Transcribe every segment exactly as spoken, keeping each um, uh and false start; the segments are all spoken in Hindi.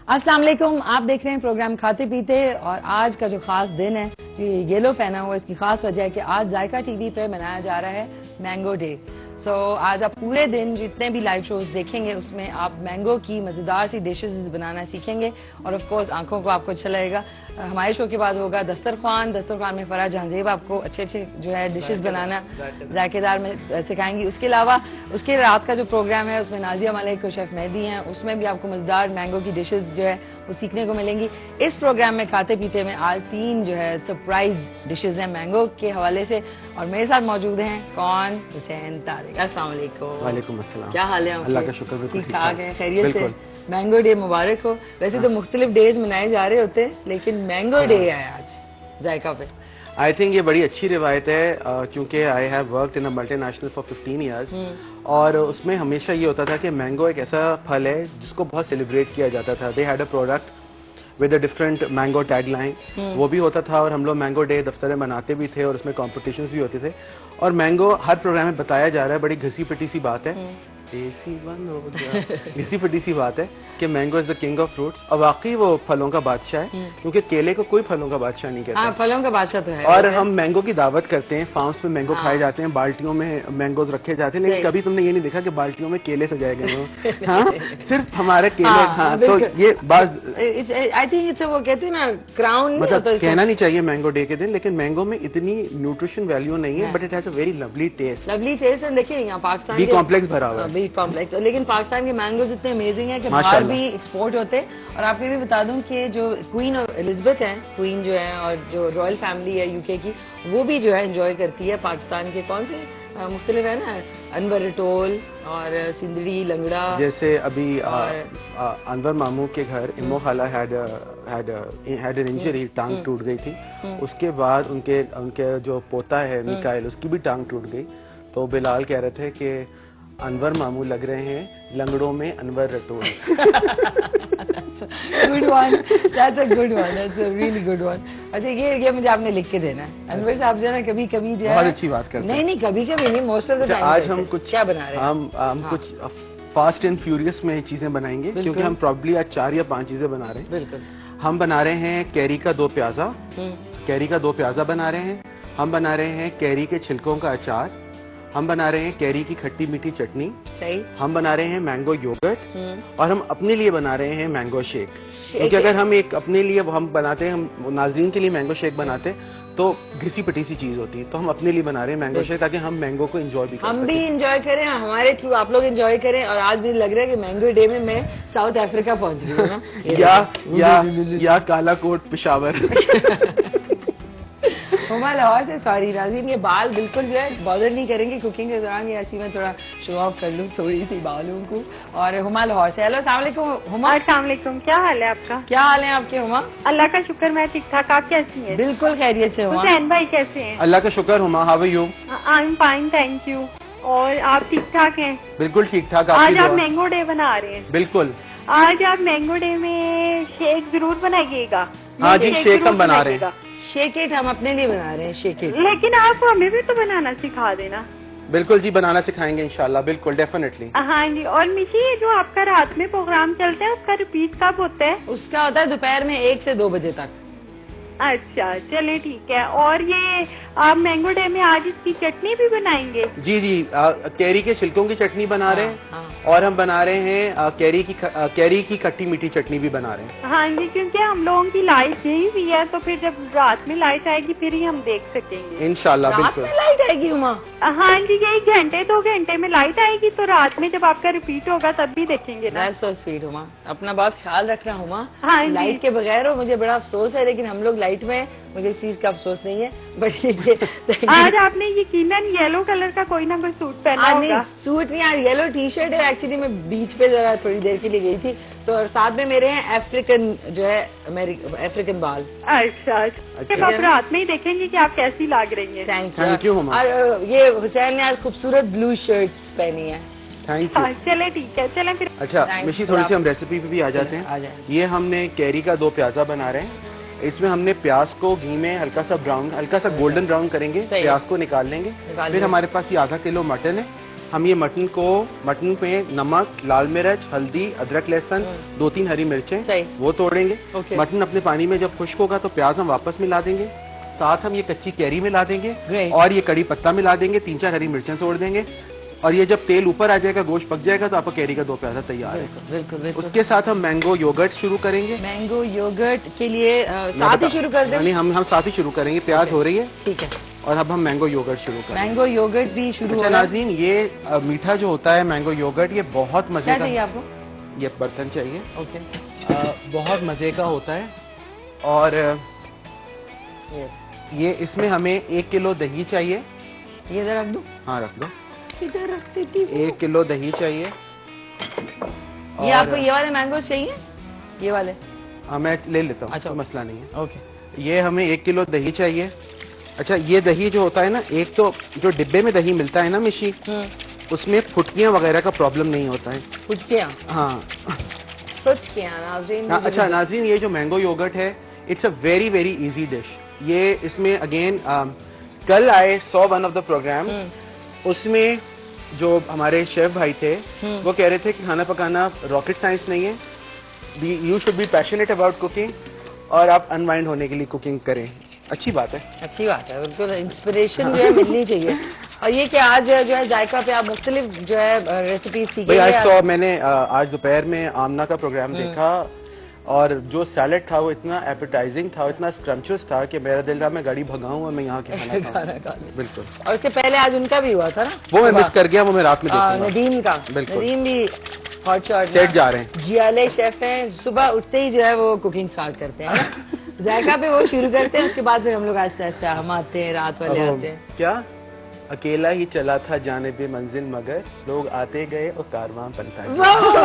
अस्सलाम वालेकुम, आप देख रहे हैं प्रोग्राम खाते पीते और आज का जो खास दिन है जो येलो पहना हुआ, इसकी खास वजह है कि आज जायका टीवी पे मनाया जा रहा है मैंगो डे। सो so, आज आप पूरे दिन जितने भी लाइव शोज देखेंगे उसमें आप मैंगो की मजेदार सी डिशेस बनाना सीखेंगे और ऑफ कोर्स आंखों को आपको अच्छा लगेगा। हमारे शो के बाद होगा दस्तरखान। दस्तरखान में फराज जहांजेब आपको अच्छे अच्छे जो है डिशेस बनाना जायकेदार में सिखाएंगी। उसके अलावा उसके रात का जो प्रोग्राम है उसमें नाजिया मलिक और शेफ मेहदी हैं, उसमें भी आपको मजेदार मैंगो की डिशेस जो है वो सीखने को मिलेंगी। इस प्रोग्राम में खाते पीते में आज तीन जो है सरप्राइज डिशेज हैं मैंगो के हवाले से और मेरे साथ मौजूद हैं कौन? हुसैन तारिक। अस्सलाम वालेकुम। वालेकुम अस्सलाम। क्या हाल है? अल्लाह का शुक्र, ठीक ठाक है, खैरियत से। मैंगो डे मुबारक हो। वैसे तो मुख्तलिफ डेज मनाए जा रहे होते लेकिन मैंगो डे है आज जायका पे। आई थिंक ये बड़ी अच्छी रिवायत है क्योंकि I have worked in a multinational for fifteen years और उसमें हमेशा ये होता था कि मैंगो एक ऐसा फल है जिसको बहुत सेलिब्रेट किया जाता था। They had a product with a different mango tagline, वो भी होता था और हम लोग मैंगो डे दफ्तर में मनाते भी थे और उसमें कॉम्पिटिशन्स भी होते थे। और मैंगो हर प्रोग्राम में बताया जा रहा है, बड़ी घसी पिटी सी बात है, एसी बंद हो गया, घसी पिटी सी बात है कि mango is the king of fruits और वाकई वो फलों का बादशाह है क्योंकि केले को कोई फलों का बादशाह नहीं कहता। हाँ, फलों का बादशाह तो है। और हम मैंगो की दावत करते हैं, फार्म्स में मैंगो खाए जाते हैं, बाल्टियों में मैंगोज रखे जाते हैं, लेकिन कभी तुमने ये नहीं देखा कि बाल्टियों में केले सजाए गए हो। हाँ, सिर्फ हमारे केले। हाँ, तो ये बात आई थिंक इट्स वो कहते हैं ना क्राउन, मतलब कहना नहीं चाहिए मैंगो डे के दिन, लेकिन मैंगो में इतनी न्यूट्रिशन वैल्यू नहीं है but it has a very lovely taste. Lovely taste है। देखिए यहाँ पाकिस्तान बी कॉम्प्लेक्स भरा हुआ है, बी कॉम्प्लेक्स, लेकिन पाकिस्तान के मैंगोज इतने अमेजिंग है कि बाहर भी एक्सपोर्ट होते हैं। और आपको भी बता दूं कि जो क्वीन एलिजाबेथ हैं, क्वीन जो है और जो रॉयल फैमिली है यूके की, वो भी जो है एंजॉय करती है पाकिस्तान के कौन से मुख्तलिफ है ना, अनवर रटोल और सिंदड़ी लंगड़ा। जैसे अभी अनवर मामू के घर इम्मो खाला had had had an injury, टांग टूट गई थी। उसके बाद उनके उनके जो पोता है मिकाइल, उसकी भी टांग टूट गई। तो बिलाल कह रहे थे कि अनवर मामू लग रहे हैं लंगड़ों में Anwar Ratol. Good one, that's a good one, that's a really good one. अच्छा, ये ये मुझे आपने लिख के देना है। अनवर साहब जो है ना कभी कभी जो है बहुत अच्छी बात करते हैं। नहीं नहीं, कभी कभी नहीं, मोस्ट ऑफ द टाइम। आज हम कुछ क्या बना रहे हैं? हम हम हाँ। कुछ फास्ट एंड फ्यूरियस में चीजें बनाएंगे क्योंकि हम प्रॉब्ली आज चार या पांच चीजें बना रहे हैं। बिल्कुल। हम बना रहे हैं कैरी का दो प्याजा, कैरी का दो प्याजा बना रहे हैं। हम बना रहे हैं कैरी के छिलकों का अचार। हम बना रहे हैं कैरी की खट्टी मीठी चटनी। सही। हम बना रहे हैं मैंगो योगर्ट और हम अपने लिए बना रहे हैं मैंगो शेक। क्योंकि अगर हम एक अपने लिए हम बनाते हैं, हम नाज़रीन के लिए मैंगो शेक बनाते तो घिसी पिटी सी चीज होती है, तो हम अपने लिए बना रहे हैं मैंगो शेक ताकि हम मैंगो को एंजॉय भी करें, हम भी एंजॉय करें, हमारे थ्रू आप लोग एंजॉय करें। और आज भी लग रहा है कि मैंगो डे में मैं साउथ अफ्रीका पहुंच रही हूँ ना। या या या काला कोट पेशावर। हुमा लाहौर से। सॉरी नाज़रीन, ये बाल बिल्कुल जो है बॉदर नहीं करेंगे कुकिंग के दौरान, ये ऐसी मैं थोड़ा शो ऑफ कर लूँ थोड़ी सी बालों को। और हुमा लाहौर से। हेलो, अस्सलाम वालेकुम हुमा। अस्सलाम वालेकुम, क्या हाल है आपका? क्या हाल है आपके हुमा? अल्लाह का शुक्र, मैं ठीक ठाक। आप कैसी हैं? बिल्कुल खैरियत से। हुमा हुसैन भाई कैसे हैं? अल्लाह का शुक्र। Huma, how are you? I am fine, thank you. और आप ठीक ठाक हैं? बिल्कुल ठीक ठाक। आज आप मैंगो डे बना रहे हैं? बिल्कुल। आज आप मैंगो डे में शेक जरूर बनाइएगा। हाँ जी, शेक हम बना रहे हैं। शेक इट हम अपने लिए बना रहे हैं, शेक इट। लेकिन आप हमें भी तो बनाना सिखा देना। बिल्कुल जी, बनाना सिखाएंगे इंशाल्लाह, बिल्कुल डेफिनेटली। हाँ जी। और मिशी, ये जो आपका रात में प्रोग्राम चलता है उसका रिपीट कब होता है? उसका होता है दोपहर में एक से दो बजे तक। अच्छा, चलिए ठीक है। और ये आप मैंगो डे में आज इसकी चटनी भी बनाएंगे? जी जी, आ, कैरी के छिलकों की चटनी बना रहे हैं। हाँ, हाँ। और हम बना रहे हैं आ, कैरी की आ, कैरी की खट्टी मीठी चटनी भी बना रहे हैं। हाँ जी, क्योंकि हम लोगों की लाइट यही भी है, तो फिर जब रात में लाइट आएगी फिर ही हम देख सकेंगे इंशाल्लाह। बिल्कुल लाइट आएगी हुमा? हाँ जी, यही घंटे दो घंटे में लाइट आएगी, तो रात में जब आपका रिपीट होगा तब भी देखेंगे ना। सो स्वीट हुमा, अपना बात ख्याल रखना हुमा। हाँ, लाइट के बगैर हो मुझे बड़ा अफसोस है, लेकिन हम लोग लाइट में, मुझे इस चीज का अफसोस नहीं है। बट ये आज आपने यकीनन येलो कलर का कोई ना कोई सूट पहना होगा। नहीं, सूट नहीं यार, येलो टी शर्ट है। एक्चुअली मैं बीच पे जरा थोड़ी देर के लिए गई थी, तो और साथ में मेरे हैं अफ्रीकन जो है अफ्रीकन बाल। अच्छा, अच्छा। आप रात में ही देखेंगे कि आप कैसी लग रही हैं। Thank you. और ये हुसैन ने आज खूबसूरत ब्लू शर्ट्स पहनी है। Thank you. चले ठीक है, चले फिर। अच्छा मिशी, थोड़ी सी हम रेसिपी पे भी आ जाते हैं। ये हमने कैरी का दो प्याजा बना रहे हैं। इसमें हमने प्याज को घी में हल्का सा ब्राउन, हल्का सा गोल्डन ब्राउन करेंगे, प्याज को निकाल लेंगे। फिर हमारे पास ये आधा किलो मटन है, हम ये मटन को मटन पे नमक, लाल मिर्च, हल्दी, अदरक, लहसुन, दो तीन हरी मिर्चें वो तोड़ेंगे। okay. मटन अपने पानी में जब खुश्क होगा तो प्याज हम वापस मिला देंगे, साथ हम ये कच्ची कैरी मिला देंगे Great. और ये कड़ी पत्ता मिला देंगे, तीन चार हरी मिर्चें तोड़ देंगे और ये जब तेल ऊपर आ जाएगा, गोश्त पक जाएगा तो आपका कैरी का दो प्याजा तैयार है। बिल्कुल बिल्कुल। उसके साथ हम मैंगो योगर्ट शुरू करेंगे। मैंगो योगर्ट के लिए आ, साथ ही शुरू कर दें? नहीं, हम हम साथ ही शुरू करेंगे। प्याज हो रही है, ठीक है, और अब हम मैंगो योगर्ट शुरू करेंगे। मैंगो योगर्ट भी शुरू अच्छा हो रहा है। नाज़रीन, ये आ, मीठा जो होता है मैंगो योगर्ट, ये बहुत मजे क्या का चाहिए आपको? ये बर्तन चाहिए। ओके, आ, बहुत मजे का होता है और ये ये इसमें हमें एक किलो दही चाहिए। ये इधर रख दूं? हाँ रख दो। इधर रख देती हूँ। एक किलो दही चाहिए। ये आपको ये वाले मैंगो चाहिए? ये वाले? हाँ मैं ले लेता हूँ, अच्छा, कोई मसला नहीं है। ओके, ये हमें एक किलो दही चाहिए। अच्छा, ये दही जो होता है ना, एक तो जो डिब्बे में दही मिलता है ना मिशी, उसमें फुटकियां वगैरह का प्रॉब्लम नहीं होता है। फुटकियां? हाँ फुटकियां नाज़रीन। हाँ, अच्छा नाज़रीन, ये जो मैंगो योगर्ट है, it's a very very easy dish. ये इसमें अगेन कल आए सौ वन ऑफ द प्रोग्राम, उसमें जो हमारे शेफ भाई थे वो कह रहे थे कि खाना पकाना रॉकेट साइंस नहीं है, you should be passionate about cooking और आप अनवाइंड होने के लिए कुकिंग करें। अच्छी बात है, अच्छी बात है, बिल्कुल इंस्पिरेशन जो है मिलनी चाहिए। और ये क्या आज जो है जायका पे आप मुख्तलिफ जो है रेसिपी सीखेंगे? आज तो मैंने आज दोपहर में आमना का प्रोग्राम देखा और जो सैलेड था वो इतना एपेटाइजिंग था, इतना स्क्रम्चुअस था कि मेरा दिल था मैं गाड़ी भगाऊं और मैं यहाँ के खाना खाऊं। बिल्कुल। और इसके पहले आज उनका भी हुआ था ना, वो मैं मिस कर गया, वो मैं रात में देखूंगा। नदीम का, नदीम भी हॉट शॉट सेट जा रहे हैं। जियाले शेफ हैं, सुबह उठते ही जो है वो कुकिंग स्टार्ट करते हैं। जायका पे वो शुरू करते हैं, उसके बाद फिर हम लोग आहिस्ता आहिस्ता हम आते हैं, रात वाले आते हैं। क्या अकेला ही चला था जानिबे मंजिल, मगर लोग आते गए और कारवां बनता है।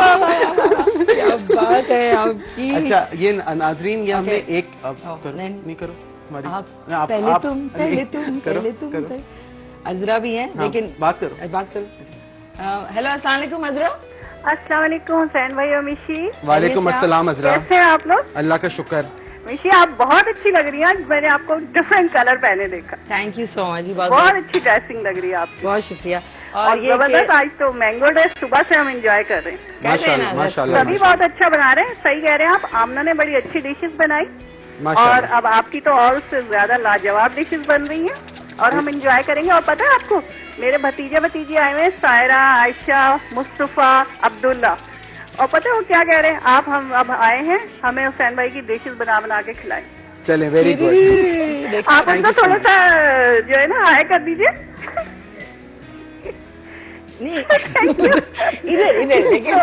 क्या बात है आपकी। अच्छा, ये नाज़रीन, ये हमने एक करो, नहीं, नहीं करो हमारी, आप, आप, पहले आप, तुम पहले तुम पहले तुम अजरा भी हैं, लेकिन बात करो बात करो। हेलो, अस्सलाम वालेकुम अजरा। अस्सलाम वालेकुम हुसैन भाई और मिशी। वालेकुम अस्सलाम अजरा। कैसे हैं आप लोग? अल्लाह का शुक्र। मिशी आप बहुत अच्छी लग रही हैं, मैंने आपको डिफरेंट कलर पहने देखा। थैंक यू सो मच जी, बहुत बहुत अच्छी ड्रेसिंग लग रही है आपकी। बहुत शुक्रिया। और, और जबरदस्त, आज तो मैंगो डे सुबह से हम एंजॉय कर रहे हैं। माशाल्लाह माशाल्लाह। सभी बहुत अच्छा बना रहे हैं, सही कह रहे हैं आप। आमना ने बड़ी अच्छी डिशेस बनाई और अब आपकी तो और उससे ज्यादा लाजवाब डिशेस बन रही हैं और हम एंजॉय करेंगे। और पता है आपको, मेरे भतीजे भतीजी आए हुए हैं, सायरा, आयशा, मुस्तफा, अब्दुल्ला, और पता है वो क्या कह रहे हैं, आप हम अब आए हैं, हमें हुसैन भाई की डिशेस बना बना के खिलाएं। चले, वेरी गुड। आप उनको थोड़ा सा जो है ना हाय कर दीजिए। इधर इधर देखिए,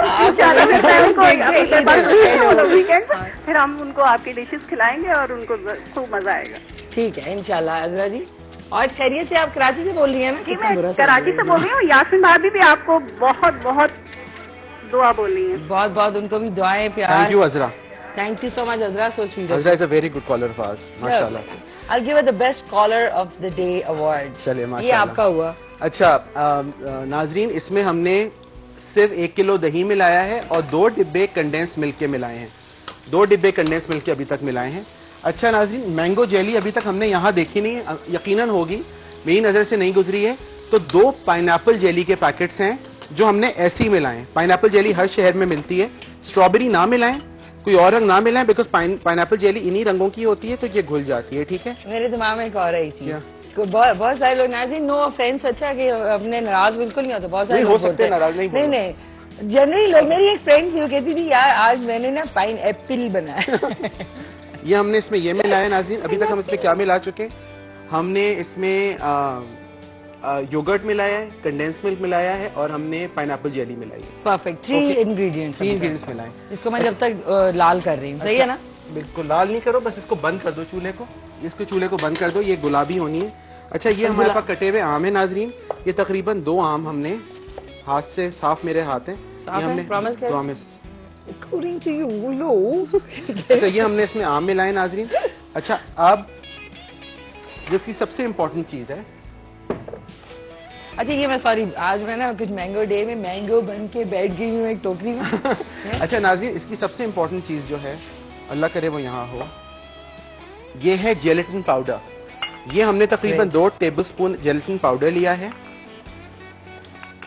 फिर हम उनको आपकी डिशेस खिलाएंगे और उनको खूब मजा आएगा। ठीक है इंशाल्लाह। अजरा जी, और खैरियत से? आप कराची से बोल रही हैं ना? जी मैं कराची से बोल रही हूँ। यास्मीन भाभी भी आपको बहुत बहुत दुआ बोल रही है। बहुत बहुत उनको भी दुआएं, प्यार। Thank you Azra. Thank you so much Azra, so sweet. Azra is a very good caller for us, माशाल्लाह। I'll give her the best caller of the day award। चलिए माशाल्लाह, ये आपका हुआ। अच्छा नाजरीन, इसमें हमने सिर्फ एक किलो दही मिलाया है और दो डिब्बे कंडेंस मिल्क के मिलाए हैं। दो डिब्बे कंडेंस मिल्क के अभी तक मिलाए हैं। अच्छा नाजरीन, मैंगो जेली अभी तक हमने यहाँ देखी नहीं है, यकीनन होगी, मेरी नजर से नहीं गुजरी है। तो दो पाइनएप्पल जेली के पैकेट्स हैं जो हमने ऐसे ही मिलाएं। पाइनएप्पल जेली हर शहर में मिलती है, स्ट्रॉबेरी ना मिलाएं, कोई और रंग ना मिलाएं, बिकॉज पाइनएप्पल जेली इन्हीं रंगों की होती है तो ये घुल जाती है। ठीक है, मेरे दिमाग में एक और आई थी, बहुत बहुत सारे लोग नाज़रीन, नो ऑफेंस, अच्छा कि अपने नाराज बिल्कुल नहीं होते, बहुत सारे हो सकते हैं नाराज नहीं, नहीं नहीं जनरली लोग। मेरी एक फ्रेंड थी, वो कहती थी यार आज मैंने ना पाइन एप्पल बनाया। ये हमने इसमें ये मिलाया नाज़रीन। अभी तक हम इसमें क्या मिला चुके, हमने इसमें आ, योगर्ट मिलाया है, कंडेंस मिल्क मिलाया है और हमने पाइनएप्पल जेली मिलाई है। Perfect, three ingredients three ingredients मिलाए। इसको मैं जब तक लाल कर रही हूँ, सही है ना? बिल्कुल लाल नहीं करो, बस इसको बंद कर दो चूल्हे को, इसको चूल्हे को बंद कर दो, ये गुलाबी होनी है। अच्छा, ये हमारे पास कटे हुए आम है नाजरीन, ये तकरीबन दो आम हमने हाथ से, साफ मेरे हाथ है, ये हमने promise promise according to you लो। अच्छा, ये हमने इसमें आम मिलाए नाजरीन। अच्छा, अब जिसकी सबसे इम्पोर्टेंट चीज है, अच्छा ये मैं सॉरी, आज मैं ना कुछ मैंगो डे में मैंगो बन के बैठ गई हूँ एक टोकरी में। अच्छा नाज़रीन, इसकी सबसे इम्पोर्टेंट चीज जो है, अल्लाह करे वो यहाँ हो, ये है जेलेटिन पाउडर। ये हमने तकरीबन दो टेबल स्पून जेलेटिन पाउडर लिया है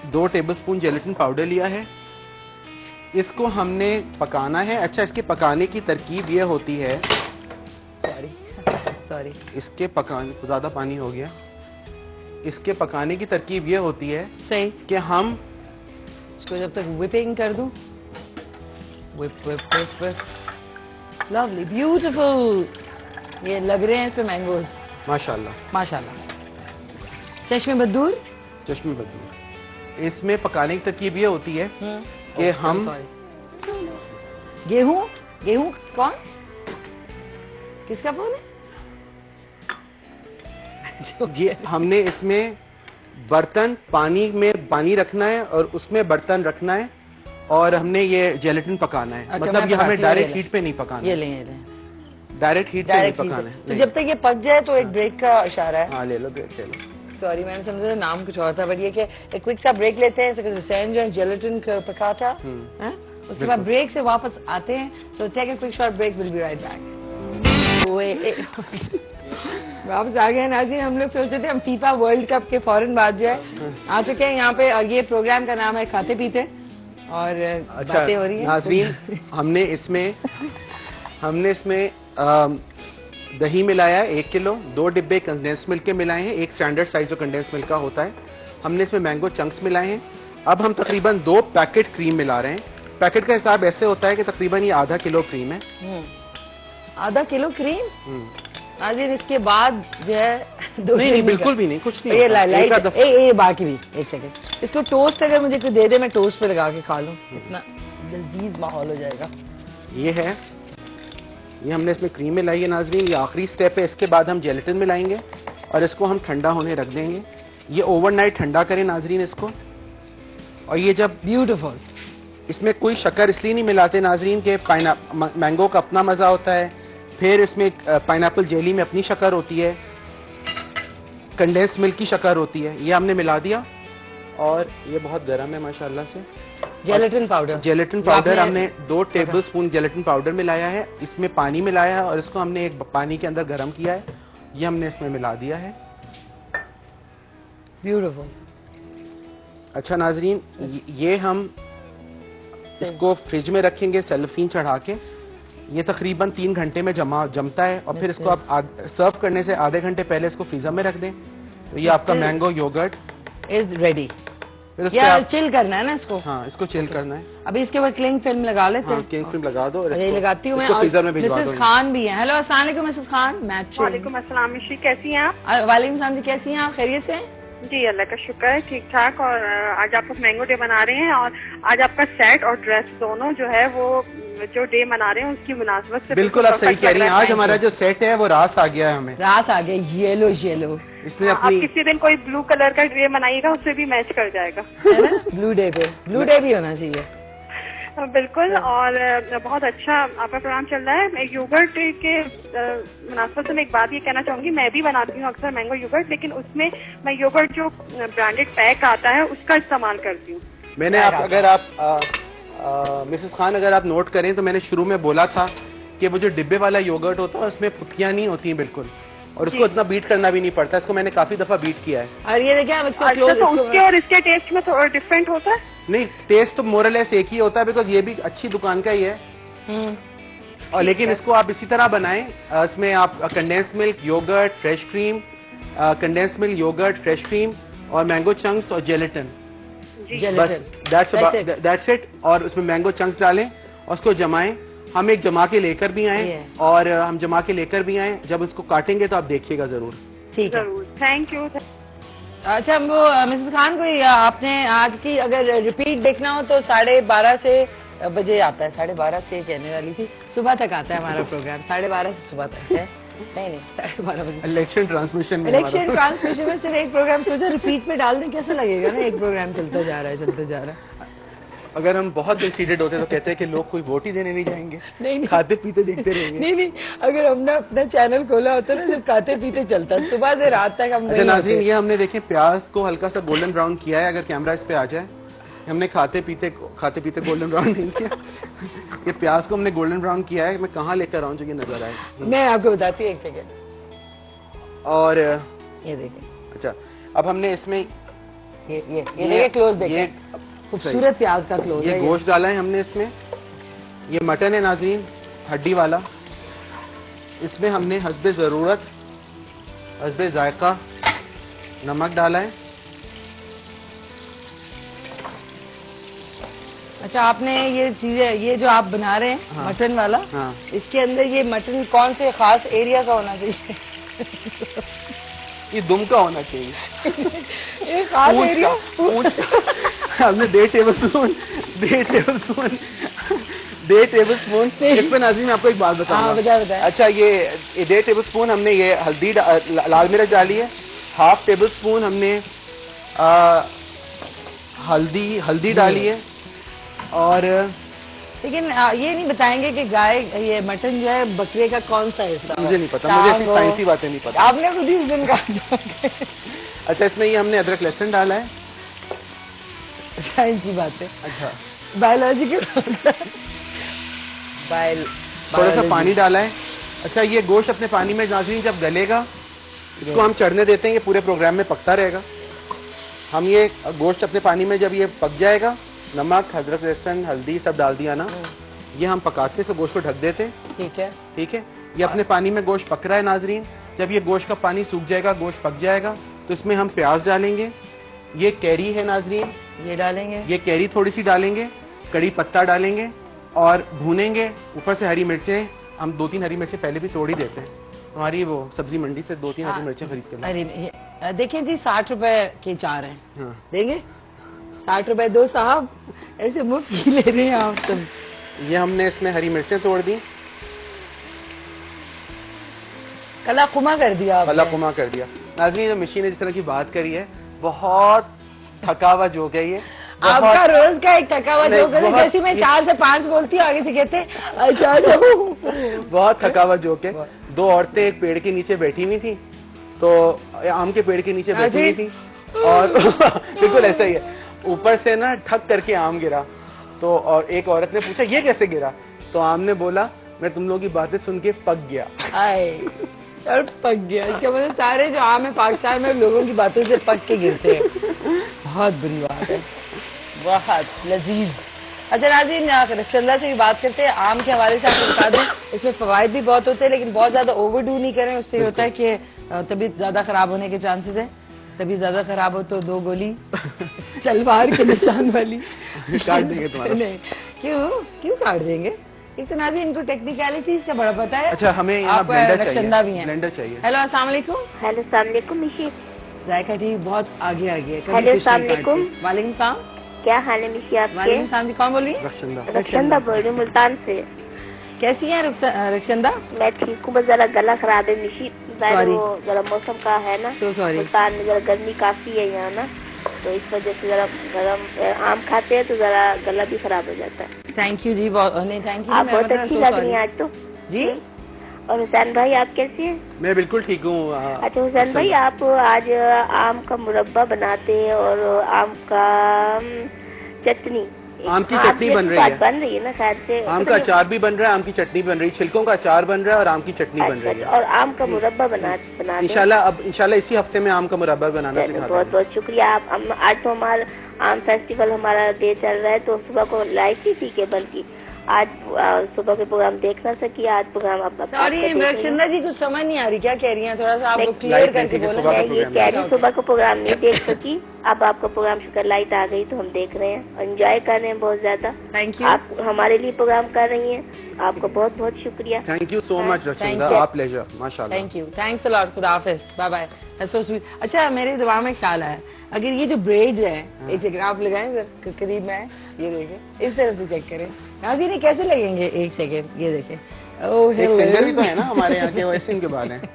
दो टेबलस्पून जेलेटिन पाउडर लिया है। इसको हमने पकाना है। अच्छा, इसके पकाने की तरकीब ये होती है, सॉरी सॉरी इसके पकाने ज्यादा पानी हो गया। इसके पकाने की तरकीब ये होती है सही कि हम इसको जब तक whipping कर दूं, whip whip whip whip, lovely beautiful, ये लग रहे हैं इसमें मैंगोज माशाल्लाह माशाल्लाह। चश्मे बदूर चश्मे बदूर। इसमें पकाने की तरकीब ये होती है कि हम गेहूं गेहूं कौन किसका फोन है? ये हमने इसमें बर्तन पानी में पानी रखना है और उसमें बर्तन रखना है और हमने ये जेलेटिन पकाना है। अच्छा, मतलब ये हमें ये डायरेक्ट हीट पे नहीं पकाना, ये लें ये लें डायरेक्ट हीट पे नहीं पकाना है। तो जब तक ये पक जाए तो एक ब्रेक का इशारा है। हाँ ले लो ब्रेक ले लो। सॉरी मैंने समझा नाम कुछ और था, बट ये कि एक क्विक सा ब्रेक लेते हैं। सो हुसैन जो है जेलेटिन पकाता है, उसके बाद ब्रेक से वापस आते हैं। So take a quick short break, will be right back. वापस आ गए नाज़रीन। हम लोग सोचते थे हम फीफा वर्ल्ड कप के फौरन बाद जो है आ चुके हैं यहाँ पे, और ये प्रोग्राम का नाम है खाते पीते और अच्छा, बातें हो रही हैं। नाज़रीन हमने इसमें हमने इसमें आ, दही मिलाया है एक किलो, दो डिब्बे कंडेंस मिल्क के मिलाए हैं, एक स्टैंडर्ड साइज जो कंडेंस मिल्क का होता है। हमने इसमें मैंगो चंक्स मिलाए हैं। अब हम तकरीबन दो पैकेट क्रीम मिला रहे हैं। पैकेट का हिसाब ऐसे होता है कि तकरीबन ये आधा किलो क्रीम है। आधा किलो क्रीम नाज़रीन। इसके बाद जो है दो नहीं, नहीं बिल्कुल भी नहीं, कुछ नहीं। ये लाइट ए, ए, बाकी भी एक सेकंड। इसको टोस्ट अगर मुझे कोई दे दे, मैं टोस्ट पे लगा के खा लूं, कितना लजीज माहौल हो जाएगा। ये है, ये हमने इसमें क्रीम मिलाई है नाज़रीन। ये आखिरी स्टेप है। इसके बाद हम जेलेटिन मिलाएंगे और इसको हम ठंडा होने रख देंगे। ये ओवरनाइट ठंडा करें नाज़रीन इसको। और ये जब ब्यूटीफुल, इसमें कोई शक्कर इसलिए नहीं मिलाते नाज़रीन के पाइना मैंगो का अपना मजा होता है, फिर इसमें पाइनएप्पल जेली में अपनी शक्कर होती है, कंडेंस मिल्क की शक्कर होती है। ये हमने मिला दिया और ये बहुत गर्म है माशाल्लाह से। जेलेटिन पाउडर जेलेटिन पाउडर हमने दो टेबलस्पून जेलेटिन पाउडर मिलाया है। इसमें पानी मिलाया है और इसको हमने एक पानी के अंदर गर्म किया है। ये हमने इसमें मिला दिया है। ब्यूटीफुल। अच्छा नाज़रीन, ये हम इसको फ्रिज में रखेंगे सेलोफीन चढ़ा के। ये तकरीबन तीन घंटे में जमा जमता है और फिर इसको आप सर्व करने से आधे घंटे पहले इसको फ्रीजर में रख दें। तो ये आपका मैंगो योगर्ट इज रेडी। या आप, चिल करना है ना इसको? हाँ, इसको चिल करना है। अभी इसके बाद क्लिंग फिल्म लगा लेते हैं। हाँ, क्लिंग फिल्म लगा दो। यही लगाती हूँ मैं। फ्रीजर में भिजवा दो। मिसेस खान भी है। हेलो अस्सलाम वालेकुम मिसेस खान। मैच वालेकुम अस्सलाम मिश्री, कैसी हैं आप? वालेकुम सलाम जी, कैसी हैं आप? खैरियत से? जी अल्लाह का शुक्र है, ठीक ठाक। और आज आप मैंगो डे मना रहे हैं और आज आपका सेट और ड्रेस दोनों जो है वो जो डे मना रहे हैं उसकी मुनासबत से बिल्कुल आप सही कह रही हैं। आज हमारा जो सेट है वो रास आ गया है, हमें रास आ गया, येलो येलो। इसने अपनी आप किसी दिन कोई ब्लू कलर का डे मनाइएगा, उससे भी मैच कर जाएगा। ब्लू डे पे ब्लू डे भी होना चाहिए। बिल्कुल। और बहुत अच्छा आपका प्रोग्राम चल रहा है। मैं योगर्ट के मुनासबत से मैं एक बात ये कहना चाहूंगी, मैं भी बनाती हूँ अक्सर मैंगो योगर्ट, लेकिन उसमें मैं योगर्ट जो ब्रांडेड पैक आता है उसका इस्तेमाल करती हूँ। मैंने आप अगर आप मिसेस खान अगर आप नोट करें तो मैंने शुरू में बोला था कि वो जो डिब्बे वाला योगर्ट होता है उसमें पुट्टियां नहीं होती हैं बिल्कुल, और उसको इतना बीट करना भी नहीं पड़ता। इसको मैंने काफी दफा बीट किया है। और ये देखिए हम इसको अच्छा, क्लोज, तो उसके और इसके टेस्ट में थोड़ा डिफरेंट होता है? नहीं, टेस्ट तो मोरलेस एक ही होता है, बिकॉज ये भी अच्छी दुकान का ही है। और लेकिन इसको आप इसी तरह बनाएं। इसमें आप condense milk, yogurt, fresh cream, condense milk, yogurt, fresh cream और मैंगो चंक्स और जेलेटिन, बस दैट्स इट। और उसमें मैंगो चंक्स डालें और उसको जमाएं। हम एक जमा के लेकर भी आए और हम जमा के लेकर भी आए। जब उसको काटेंगे तो आप देखिएगा जरूर। ठीक है, थैंक यू। अच्छा वो मिसेस खान, कोई आपने आज की अगर रिपीट देखना हो तो साढ़े बारह से बजे आता है। साढ़े बारह से कहने वाली थी, सुबह तक आता है हमारा प्रोग्राम। साढ़े बारह से सुबह तक है। नहीं नहीं साढ़े बारह बजे इलेक्शन ट्रांसमिशन में इलेक्शन ट्रांसमिशन में सिर्फ एक प्रोग्राम सोचा रिपीट में डाल दें, कैसा लगेगा ना? एक प्रोग्राम चलता जा रहा है चलता जा रहा है। अगर हम बहुत कंसीडर्ड होते तो कहते हैं कि लोग कोई वोट ही देने नहीं जाएंगे, नहीं, नहीं खाते पीते देखते रहेंगे। नहीं नहीं, अगर हमने अपना चैनल खोला होता ना जब खाते पीते चलता, सुबह से रात तक हम। अच्छा नाज़रीन, ये हमने देखें प्याज को हल्का सा गोल्डन ब्राउन किया है। अगर कैमरा इस पे आ जाए, हमने खाते पीते खाते पीते गोल्डन ब्राउन नहीं किया। ये प्याज को हमने गोल्डन ब्राउन किया है। मैं कहाँ लेकर आऊँ जो ये नजर आए? मैं आपको बताती हूँ, एक सेकेंड। और ये देखिए, अच्छा अब हमने इसमें ये ये ये देखिए क्लोज देखिए, खूबसूरत प्याज का क्लोज ये है। गोश्त डाला है हमने इसमें, ये मटन है नाज़रीन, हड्डी वाला। इसमें हमने हस्बे ज़रूरत, हस्बे जायका नमक डाला है। अच्छा, आपने ये चीजें, ये जो आप बना रहे हैं हाँ। मटन वाला, हाँ। इसके अंदर ये मटन कौन से खास एरिया का होना चाहिए? ये दुम का होना चाहिए। ये खास पूंछ एरिया? का, पूंछ का। हमने डेढ़ टेबल स्पून डेढ़ टेबल स्पून डेढ़ टेबल स्पून इसमें नाज़रीन मैं आपको एक बात बताऊंगा। हाँ, बताए बताए। अच्छा, ये डेढ़ टेबल स्पून हमने ये हल्दी लाल मिर्च डाली है, हाफ टेबल स्पून हमने आ, हल्दी हल्दी डाली है। और लेकिन आ, ये नहीं बताएंगे कि गाय, ये मटन जो है बकरे का कौन सा हिस्सा? मुझे नहीं पता, मुझे ऐसी साइंसी बातें नहीं पता। आपने खुद ही उस दिन कहा। अच्छा, इसमें ये हमने अदरक लहसुन डाला है। साइंसी बातें, अच्छा, बायोलॉजिकल बायल थोड़ा सा पानी डाला है। अच्छा, ये गोश्त अपने पानी में नाज़रीन जब गलेगा, इसको हम चढ़ने देते हैं, ये पूरे प्रोग्राम में पकता रहेगा। हम ये गोश्त अपने पानी में जब ये पक जाएगा, नमक अदरक लहसुन हल्दी सब डाल दिया ना, ये हम पकाते तो गोश्त को ढक देते हैं। ठीक है, ठीक है, ये अपने पानी में गोश्त पक रहा है नाज़रीन। जब ये गोश्त का पानी सूख जाएगा, गोश्त पक जाएगा, तो इसमें हम प्याज डालेंगे। ये कैरी है नाज़रीन, ये डालेंगे, ये कैरी थोड़ी सी डालेंगे, कड़ी पत्ता डालेंगे और भूनेंगे। ऊपर से हरी मिर्चें, हम दो तीन हरी मिर्चें पहले भी तोड़ ही देते हैं, हमारी वो सब्जी मंडी से दो तीन हरी मिर्चें खरीद के लाए। अरे देखिए जी, साठ रुपए के चार हैं। हाँ। देंगे? साठ रुपए दो साहब, ऐसे मुफ्त ही ले रहे हैं आप सब। ये हमने इसमें हरी मिर्चें तोड़ दी, कला कुमा कर दिया आपने। कला कुमा कर दिया। नाज़रीन, जो मशीन ने जिस तरह की बात करी है, बहुत थकावा जोक है ये। आपका रोज का एक थकावा जोक है। जैसे मैं चार से पांच बोलती हूँ, आगे से कहते अच्छा बहुत थकावा जोक है। दो औरतें एक पेड़ के नीचे बैठी हुई थी, तो आम के पेड़ के नीचे बैठी हुई थी, और बिल्कुल ऐसा ही है। ऊपर से ना ठक करके आम गिरा, तो और एक औरत ने पूछा ये कैसे गिरा, तो आम ने बोला मैं तुम लोगों की बातें सुन के पक गया। आए और पक गया, इसका मतलब सारे जो आम है पाकिस्तान में लोगों की बातों से पक के गिरते हैं। बहुत बुरी बात है, बहुत लजीज। अच्छा नाज़रीन, रक्षंदा से भी बात करते हैं। आम के हवाले से आपको बता दें, इसमें फवायद भी बहुत होते हैं, लेकिन बहुत ज्यादा ओवरडू नहीं करें, उससे होता है कि तबीयत ज्यादा खराब होने के चांसेस है। तबीयत ज्यादा खराब हो तो दो गोली तलवार के निशान वाली काट देंगे तुम्हारा। नहीं, क्यों क्यों काट देंगे? एक तो नाज़रीन, इनको टेक्निकलिटीज का बड़ा पता है। अच्छा, हमें यहाँ ब्लेंडर चाहिए, भी है। ब्लेंडर चाहिए। हेलो, अस्सलाम वालेकुम। हेलो, अस्सलाम वालेकुम मिशी। जायका जी बहुत आगे आ गया। हेलो, अस्सलाम वालेकुम। वालेकुम सलाम। क्या हाल है मिशी आपके? वालेकुम सलाम जी, कौन बोल रही है? रक्षंदा। रक्षंदा बोल रही हूँ, मुल्तान से। कैसी है रक्षंदा? मैं ठीक हूँ, बस जरा गला खराब है मिशी। वो जरा मौसम का है ना, तो सॉरी। मुल्तान में जरा गर्मी काफी है यहाँ ना, तो इस वजह से जरा गरम आम खाते हैं तो जरा गला भी खराब हो जाता है। थैंक यू जी, बहुत नहीं थैंक यू। आप बहुत अच्छी लग रही हैं आज तो जी। और हुसैन भाई आप कैसे हैं? मैं बिल्कुल ठीक हूँ। अच्छा हुसैन भाई, आप आज आम का मुरब्बा बनाते हैं और आम का चटनी, आम की चटनी बन रही है, बन रही है ना शायद से। आम का अचार भी बन रहा है, आम की चटनी बन रही है, छिलकों का अचार बन रहा है और आम की चटनी बन रही है, और आम का मुरब्बा बना बना इंशाल्लाह। अब इंशाल्लाह इसी हफ्ते में आम का मुरब्बा बनाना सिखा देंगे। बहुत बहुत शुक्रिया। आप आज तो हमारा आम फेस्टिवल हमारा डे चल रहा है, तो सुबह को लाइव ही थी केबल की, आज सुबह के प्रोग्राम देख ना सकी, आज प्रोग्राम आप सॉरी रक्षंदा जी, कुछ समझ नहीं आ रही क्या कह रही हैं, थोड़ा सा आप क्लियर करके बोलो। मैं ये कह रही सुबह का प्रोग्राम नहीं देख सकी, अब आपका प्रोग्राम शुक्र लाइट आ गई तो हम देख रहे हैं, एंजॉय कर रहे हैं बहुत ज्यादा। Thank you. आप हमारे लिए प्रोग्राम कर रही हैं, आपका बहुत बहुत शुक्रिया। Thank you so much Rakhshanda, आप प्लेजर, माशाल्लाह। Thank you, thanks a lot, खुदा हाफिज, बाय बाय, सो स्वीट। अच्छा, मेरे दिमाग में ख्याल आया, अगर ये जो ब्रेड्स है, एक सेकंड आप लगाएं सर, करीब में है, ये देखें, इस तरफ से चेक करें नाज़रीन, ये कैसे लगेंगे? एक सेकंड, ये देखें, ओह एक सिंगर भी तो है ना हमारे यहाँ के, वैसे इनके बाल हैं।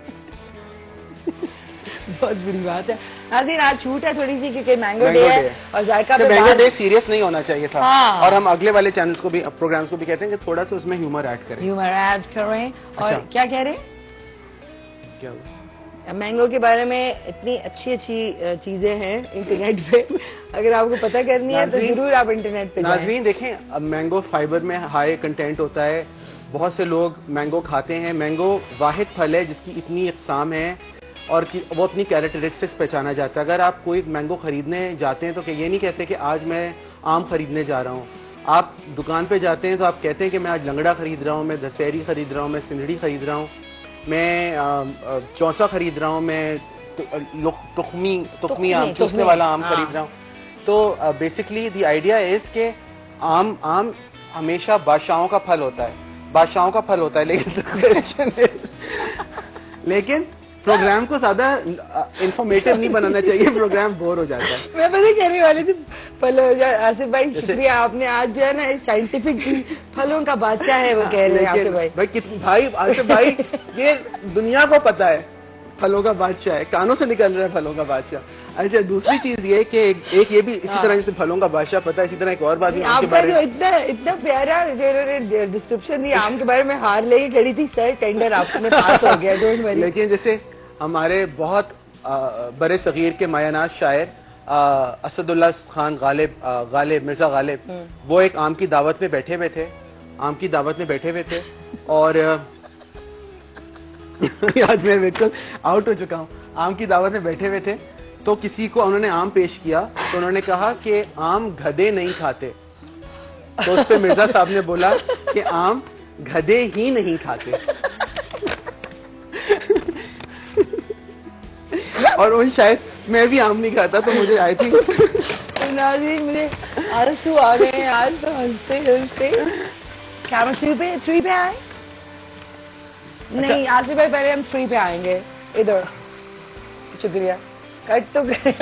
बहुत बुरी बात है नाज़रीन, आज छूट है थोड़ी सी क्योंकि मैंगो डे है और जायका पे मैंगो डे सीरियस नहीं होना चाहिए था। हाँ। और हम अगले वाले चैनल्स को भी, प्रोग्राम्स को भी कहते हैं कि थोड़ा सा उसमें ह्यूमर ऐड करें, ह्यूमर ऐड करें। और अच्छा। क्या कह रहे हैं? क्या हुआ? मैंगो के बारे में इतनी अच्छी अच्छी चीजें हैं इंटरनेट पे, अगर आपको पता करनी है तो जरूर आप इंटरनेट पे जाएं। नाज़रीन देखें, अब मैंगो फाइबर में हाई कंटेंट होता है, बहुत से लोग मैंगो खाते हैं। मैंगो वाहिद फल है जिसकी इतनी इकसाम है, और कि वो अपनी कैरेक्टरिस्टिक्स पहचाना जाता है। अगर आप कोई मैंगो खरीदने जाते हैं तो ये नहीं कहते कि आज मैं आम खरीदने जा रहा हूँ। आप दुकान पे जाते हैं तो आप कहते हैं कि मैं आज लंगड़ा खरीद रहा हूँ, मैं दशहरी खरीद रहा हूँ, मैं सिंधड़ी खरीद रहा हूँ, मैं चौसा खरीद रहा हूँ, मैं तुखमी तुखमी आम चूसने वाला आम खरीद रहा हूँ। तो बेसिकली द आइडिया इज के आम आम हमेशा बादशाहों का फल होता है, बादशाहों का फल होता है, लेकिन लेकिन प्रोग्राम को ज्यादा इंफॉर्मेटिव नहीं बनाना चाहिए, प्रोग्राम बोर हो जाता है। मैं पता कहने वाली थी फलों, आसिफ भाई शुक्रिया, आपने आज जो है ना साइंटिफिक फलों का बादशाह है वो कह रहे हैं आसिफ भाई। भाई कितने भाई आसिफ भाई ये दुनिया को पता है फलों का बादशाह है, कानों से निकल रहा है फलों का बादशाह। अच्छा, दूसरी चीज ये कि एक, एक ये भी इसी तरह जैसे फलों का बादशाह पता है, इसी तरह एक और बात भी आम के बारे में। इतना इतना प्यारा जो डिस्क्रिप्शन दिया आम के बारे में, हार लेके खड़ी थी सर, टेंडर आपने पास हो गया, डोंट वरी। लेकिन जैसे हमारे बहुत बड़े सगीर के मायानाज शायर असदुल्ला खान गालिब गालिब मिर्जा गालिब, वो एक आम की दावत में बैठे हुए थे, आम की दावत में बैठे हुए थे और आज मैं बिल्कुल आउट हो चुका हूँ। आम की दावत में बैठे हुए थे तो किसी को उन्होंने आम पेश किया तो उन्होंने कहा कि आम गधे नहीं खाते। तो उस पे मिर्जा साहब ने बोला कि आम गधे ही नहीं खाते। और उन शायद मैं भी आम नहीं खाता तो मुझे आई थी नाज़रीन, मुझे आंसू आ गए आज तो हंसते हंसते। क्या हम थ्री पे थ्री पे आए? नहीं आसिफ भाई, पहले हम थ्री पे आएंगे। इधर शुक्रिया, कट तो करें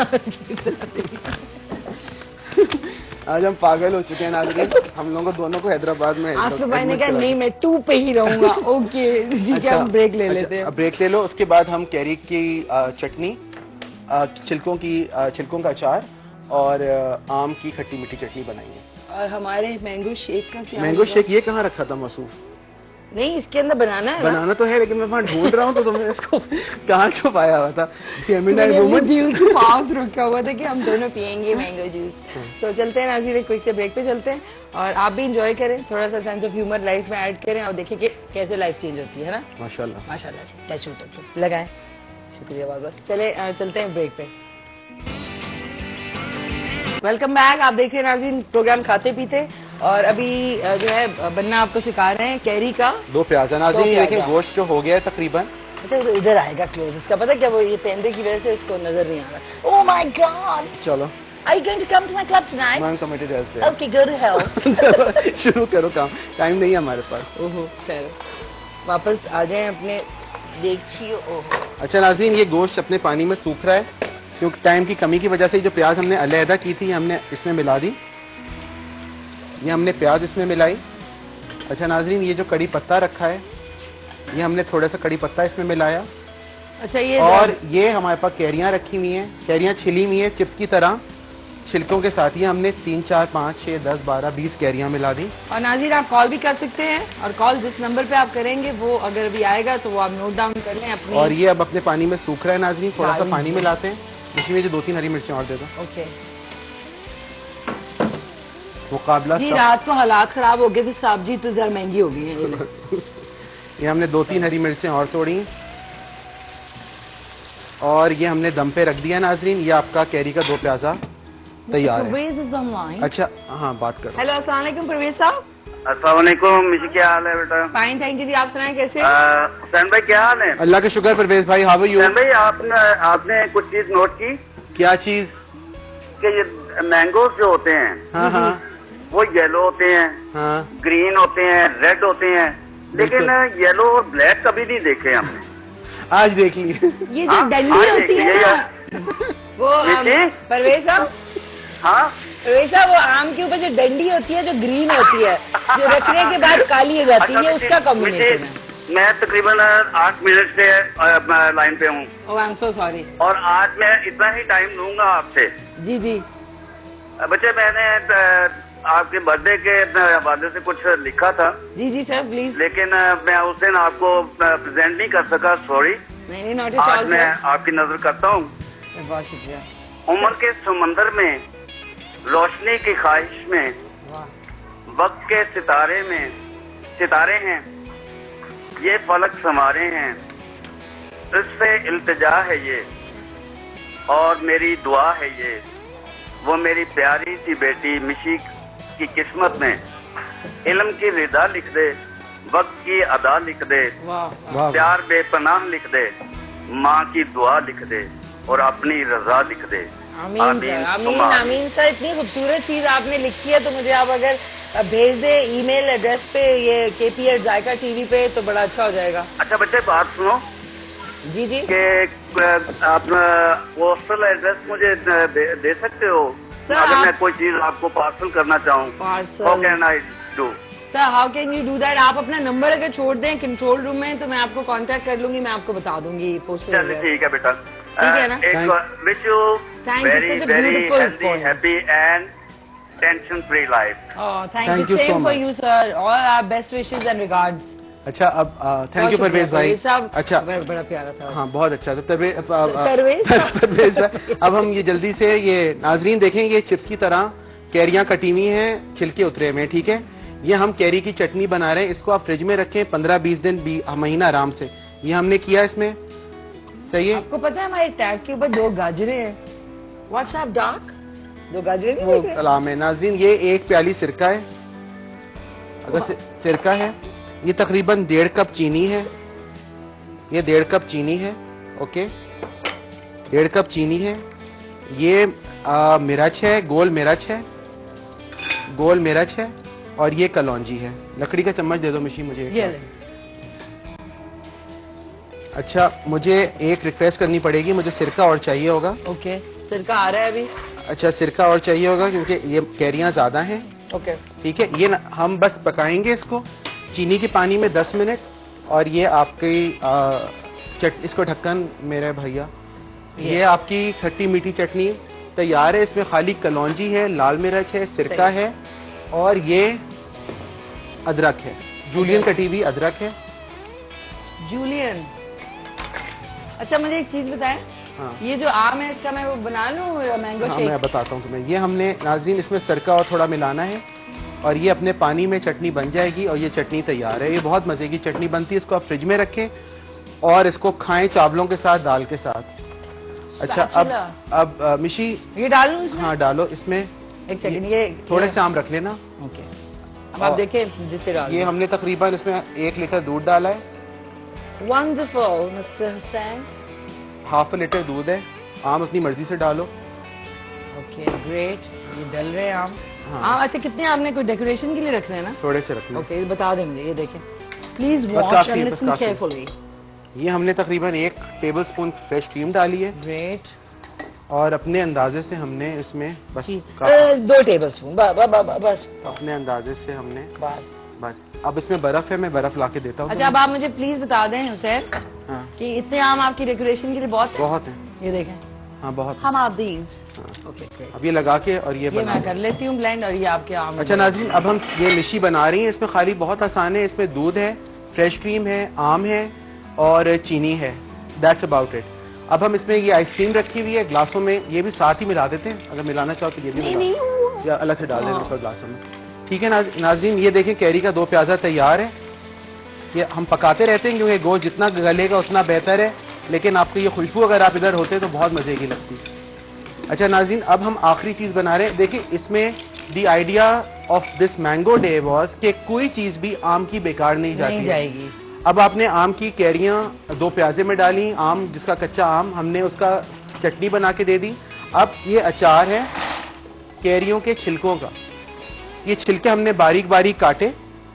आज हम पागल हो चुके हैं नाज़रीन, हम लोगों को दोनों को हैदराबाद में। आसिफ भाई ने कहा नहीं मैं टू पे ही रहूंगा। ओके ठीक है, हम ब्रेक ले लेते हैं। ब्रेक ले लो, उसके बाद हम कैरी की चटनी, छिलकों की छिलकों का अचार और आम की खट्टी मीठी चटनी बनाएंगे। और हमारे मैंगो शेक का क्या? मैंगो शेक ये कहाँ रखा था मसूफ? नहीं, इसके अंदर बनाना है। बनाना तो है, लेकिन मैं वहाँ ढूंढ रहा हूँ तो तुमने इसको कहाँ छुपाया हुआ था? पास रखा हुआ था कि हम दोनों पियेंगे मैंगो जूस। तो चलते हैं नाज़रीन, क्विक से ब्रेक पे चलते हैं और आप भी इंजॉय करें, थोड़ा सा सेंस ऑफ ह्यूमर लाइफ में ऐड करें और देखिए कि कैसे लाइफ चेंज होती है ना। माशाल्लाह माशाल्लाह से टच शूट लगाएं। शुक्रिया बहुत बहुत। चले चलते हैं ब्रेक पे। वेलकम बैक, आप देख रहे हैं नाज़रीन प्रोग्राम खाते पीते और अभी जो है बनना आपको सिखा रहे हैं कैरी का दो प्याजा। नाज़रीन देखिए गोश्त जो हो गया है तकरीबन, अच्छा तो इधर आएगा क्लोज, इसका पता क्या वो ये पर्दे की वजह से इसको नजर नहीं आ रहा। ओह माय गॉड, चलो Are you going to come to my club tonight? I'm committed as well. Okay, go to hell. चलो शुरू करो काम, टाइम नहीं है हमारे पास। ओहो चलो वापस आ जाएं अपने देखिए। ओहो अच्छा नाज़रीन, ये गोश्त अपने पानी में सूख रहा है क्योंकि टाइम की कमी की वजह से जो प्याज हमने अलहदा की थी हमने इसमें मिला दी। ये हमने प्याज इसमें मिलाई। अच्छा नाज़रीन, ये जो कड़ी पत्ता रखा है ये हमने थोड़ा सा कड़ी पत्ता इसमें मिलाया। अच्छा ये और ये हमारे पास कैरियां रखी हुई हैं, कैरियां छिली हुई हैं चिप्स की तरह, छिलकों के साथ ही हमने तीन चार पाँच छः दस बारह बीस कैरियां मिला दी। और नाज़रीन आप कॉल भी कर सकते हैं और कॉल जिस नंबर पे आप करेंगे वो अगर भी आएगा तो वो आप नोट डाउन कर लें अपनी। और ये अब अपने पानी में सूख रहा है नाज़रीन, थोड़ा सा पानी मिलाते हैं, इसमें जो दो तीन हरी मिर्चें और दे दो। ओके मुकाबला जी, रात को हालात खराब हो गए थे, सब्जी तो जरा महंगी हो गई है। ये हमने दो तीन हरी मिर्चें और तोड़ी और ये हमने दम पे रख दिया नाज़रीन। ये आपका कैरी का दो प्याजा तैयार है। अच्छा हाँ बात करो। हेलो अस्सलाम वालेकुम परवेज साहब। अस्सलाम वालेकुम मिशी, क्या हाल है बेटा? फाइन थैंक यू जी, आप सुनाएं कैसे? हुसैन भाई क्या हाल है? अल्लाह का शुक्र परवेज भाई, हाउ आर यू? हुसैन भाई आपने आपने कुछ चीज नोट की? क्या चीज? कि ये मैंगोज जो होते हैं हाँ हाँ वो येलो होते हैं, हाँ ग्रीन होते हैं, रेड होते हैं, लेकिन येलो और ब्लैक कभी नहीं देखे हमने। आज देख ली। ये जो डंडी होती है ना वो परवेज साहब, हाँ परवेज साहब वो आम के ऊपर जो डंडी होती है जो ग्रीन होती है जो रखने के बाद काली हो जाती है, उसका कॉम्बिनेशन है। मैं तकरीबन आठ मिनट से लाइन पे हूँ। Oh I am so sorry. और आज मैं इतना ही टाइम लूंगा आपसे। जी जी बच्चे, मैंने आपके बर्थडे के हवाले से कुछ लिखा था। जी जी सर प्लीज। लेकिन मैं उस दिन आपको प्रेजेंट नहीं कर सका, सॉरी। नहीं नहीं नॉट आज मैं आपकी नजर करता हूँ। बहुत शुक्रिया। उम्र के समंदर में, रोशनी की ख्वाहिश में, वक्त के सितारे में सितारे हैं, ये फलक संवारे हैं, उससे इल्तिजा है ये और मेरी दुआ है ये, वो मेरी प्यारी सी बेटी मिशी की किस्मत में इल्म की रिदा लिख दे, वक्त की अदा लिख दे, प्यार बेपनाह लिख दे, माँ की दुआ लिख दे और अपनी रजा लिख दे। आमीन आमीन आमीन, आमीन सर, इतनी खूबसूरत चीज आपने लिखी है, तो मुझे आप अगर भेज दे ईमेल एड्रेस पे ये के पी एट जायका टीवी पे तो बड़ा अच्छा हो जाएगा। अच्छा बच्चे बात सुनो। जी जी। कि आप पोस्टल एड्रेस मुझे दे, दे सकते हो अगर मैं कोई चीज आपको पार्सल करना चाहूँ? Parcel how can I do? Sir how can you do that? आप अपना नंबर अगर छोड़ दें कंट्रोल रूम में तो मैं आपको कांटेक्ट कर लूंगी, मैं आपको बता दूंगी पोस्टल एड्रेस। ठीक है बेटा, ठीक है ना? एक wish you very very healthy happy and tension free life. Thank you, same for you sir, all our best wishes and regards. अच्छा अब थैंक यू परवेज भाई। अच्छा बड़ा प्यारा था। हाँ बहुत अच्छा था परवेज भाई। अब हम ये जल्दी से ये नाजरीन देखेंगे चिप्स की तरह कैरियां कटी हुई हैं, छिलके उतरे में, ठीक है। ये हम कैरी की चटनी बना रहे हैं, इसको आप फ्रिज में रखें पंद्रह बीस दिन महीना आराम से। ये हमने किया इसमें, सही है। आपको पता है हमारे टैग के ऊपर दो गाजरे हैं, व्हाट्सएप डार्क दो गाजरे नहीं वो सलाम है नाजरीन। ये एक प्याली सिरका है, अगर सिरका है। ये तकरीबन डेढ़ कप चीनी है, ये डेढ़ कप चीनी है, ओके डेढ़ कप चीनी है। ये आ, मिर्च है, गोल मिर्च है, गोल मिर्च है। और ये कलौंजी है। लकड़ी का चम्मच दे दो मिशी मुझे। ये ले। अच्छा मुझे एक रिक्वेस्ट करनी पड़ेगी, मुझे सिरका और चाहिए होगा। ओके सिरका आ रहा है अभी। अच्छा सिरका और चाहिए होगा क्योंकि ये कैरियां ज्यादा हैं। ओके ठीक है। ये न, हम बस पकाएंगे इसको चीनी के पानी में दस मिनट। और ये आपकी आ, चट इसको ढक्कन मेरे भैया, ये आपकी खट्टी मीठी चटनी तैयार है। इसमें खाली कलौंजी है, लाल मिर्च है, सिरका है और ये अदरक है, जूलियन कटी हुई अदरक है। जूलियन। अच्छा मुझे एक चीज बताएं। हाँ। ये जो आम है इसका मैं वो बना लूं मैंगो हाँ, शेक? मैं बताता हूँ तुम्हें। ये हमने नाज़रीन इसमें सिरका और थोड़ा मिलाना है और ये अपने पानी में चटनी बन जाएगी और ये चटनी तैयार है। ये बहुत मजे की चटनी बनती है। इसको आप फ्रिज में रखें और इसको खाएं चावलों के साथ, दाल के साथ। अच्छा अब अब आ, मिशी ये डालूं इसमें? हाँ डालो इसमें। एक सेकंड, ये थोड़े से आम रख लेना। ओके अब आप देखें जितने डाल। ये हमने तकरीबन इसमें एक लीटर दूध डाला है। Wonderful mister Hussain. Half litre दूध है। आम अपनी मर्जी से डालो। Okay great. ये डल रहे हैं आम। हाँ अच्छा कितने आपने कोई डेकोरेशन के लिए रखने हैं ना? थोड़े से रखने। ओके बता दें मुझे। ये देखें please watch and listen carefully. ये हमने तकरीबन एक टेबल स्पून फ्रेश क्रीम डाली है। ग्रेट। और अपने अंदाजे से हमने इसमें बस दो टेबल स्पून बस अपने अंदाजे से हमने बस बस। अब इसमें बर्फ है, मैं बर्फ ला के देता हूँ। अच्छा अब आप मुझे प्लीज बता दें हुसैन हाँ। कि इतने आम आपकी डेकोरेशन के लिए बहुत है? बहुत है। ये देखें। हाँ बहुत। हम आप दी ओके अब ये लगा के और ये, ये मैं कर लेती हूँ ब्लेंड और ये आपके आम। अच्छा नाज़रीन अब हम ये लिशी बना रही हैं। इसमें खाली बहुत आसान है। इसमें दूध है, फ्रेश क्रीम है, आम है और चीनी है। That's about it. अब हम इसमें ये आइसक्रीम रखी हुई है ग्लासों में, ये भी साथ ही मिला देते हैं। अगर मिलाना चाहो तो ये भी मिला या अलग से डाल देंगे ग्लासों में। ठीक है नाजरीन ये देखें कैरी का दो प्याजा तैयार है। ये हम पकाते रहते हैं क्योंकि गोश्त जितना गलेगा उतना बेहतर है, लेकिन आपको ये खुशबू अगर आप इधर होते तो बहुत मजे की लगती है। अच्छा नाजरीन अब हम आखिरी चीज बना रहे हैं। देखिए इसमें the idea of this mango day was कि कोई चीज भी आम की बेकार नहीं जाती नहीं जाएगी। अब आपने आम की कैरियां दो प्याजे में डाली, आम जिसका कच्चा आम हमने उसका चटनी बना के दे दी। अब ये अचार है कैरियों के छिलकों का। ये छिलके हमने बारीक बारीक काटे,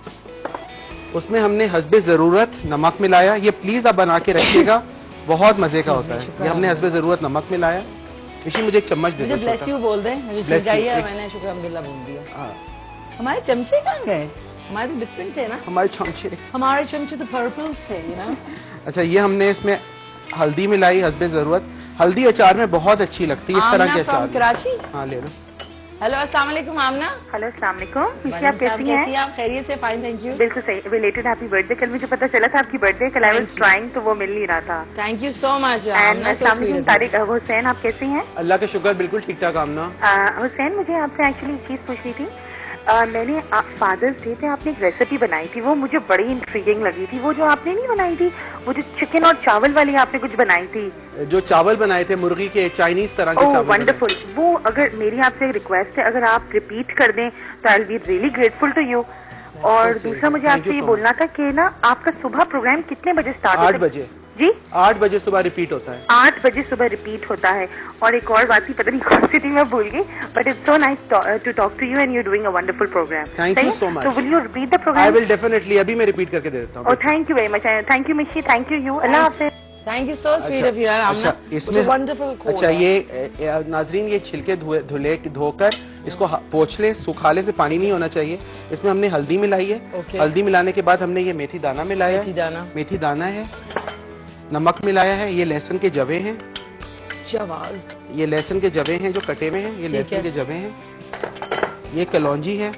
उसमें हमने हस्बे जरूरत नमक मिलाया। ये प्लीज आप बना के रखिएगा, बहुत मजे का होता है। ये हमने हस्बे जरूरत नमक मिलाया। इसी मुझे एक चम्मच दे दो। ब्लेस यू बोल दें, मुझे छिल चाहिए, मैंने शुक्र अल्हम्दुलिल्लाह बोल दिया। हमारे चमचे कहाँ गए? हमारे तो डिफरेंट थे ना। हमारे चमचे हमारे चमचे तो पर्पल थे यू नो। अच्छा ये हमने इसमें हल्दी मिलाई हस्बे जरूरत। हल्दी अचार में बहुत अच्छी लगती है इस तरह के अचार। कराची। हाँ ले लो। हेलो अस्सलाम वालेकुम आमना। हेलो अस्सलाम वालेकुम। आप कैसी हैं? आप खैरियत से? Fine thank you. बिल्कुल सही। Related happy birthday. कल मुझे पता चला था आपकी बर्थडे, कल आई वाज ट्राइंग तो वो मिल नहीं रहा था। Thank you so much. Tariq Hussain आप कैसे हैं? अल्लाह का शुक्र बिल्कुल ठीक ठाक आमना। हुसैन मुझे आपसे एक्चुअली एक चीज पूछनी थी। आ, मैंने फादर्स डे पे आपने एक रेसिपी बनाई थी, वो मुझे बड़ी इंट्रीगिंग लगी थी। वो जो आपने नहीं बनाई थी, वो जो चिकन और चावल वाली आपने कुछ बनाई थी, जो चावल बनाए थे मुर्गी के, चाइनीज तरह के चावल। वंडरफुल। वो अगर मेरी आपसे रिक्वेस्ट है, अगर आप रिपीट कर दें तो I will be really grateful to you. और दूसरा मुझे आपसे ये बोलना था कि ना आपका सुबह प्रोग्राम कितने बजे स्टार्ट होता है? आठ बजे जी, आठ बजे सुबह रिपीट होता है। आठ बजे सुबह रिपीट होता है। और एक और बात थी, पता नहीं कौन सी थी, मैं भूल गई, but it's so nice to talk to you and you doing a wonderful programme. Thank you so much. तो will you repeat the programme? I will definitely, अभी मैं रिपीट करके दे देता हूँ। Oh thank you very much, thank you Mishi, thank you you, अल्लाह हाफिज़। Thank you so sweet of you यार। अच्छा, इसमें वंडरफुल। अच्छा, ये नाजरीन ये छिलके धुले धोकर इसको पोंछ ले, सुखाले से पानी नहीं होना चाहिए। इसमें हमने हल्दी मिलाई है। okay. हल्दी मिलाने के बाद हमने ये मेथी दाना मिलाया मेथी दाना मेथी दाना है, नमक मिलाया है, ये लहसुन के जवे हैं, जवाज, ये लहसुन के जवे हैं जो कटे हुए हैं, ये लहसुन के जवे हैं, ये कलौंजी है,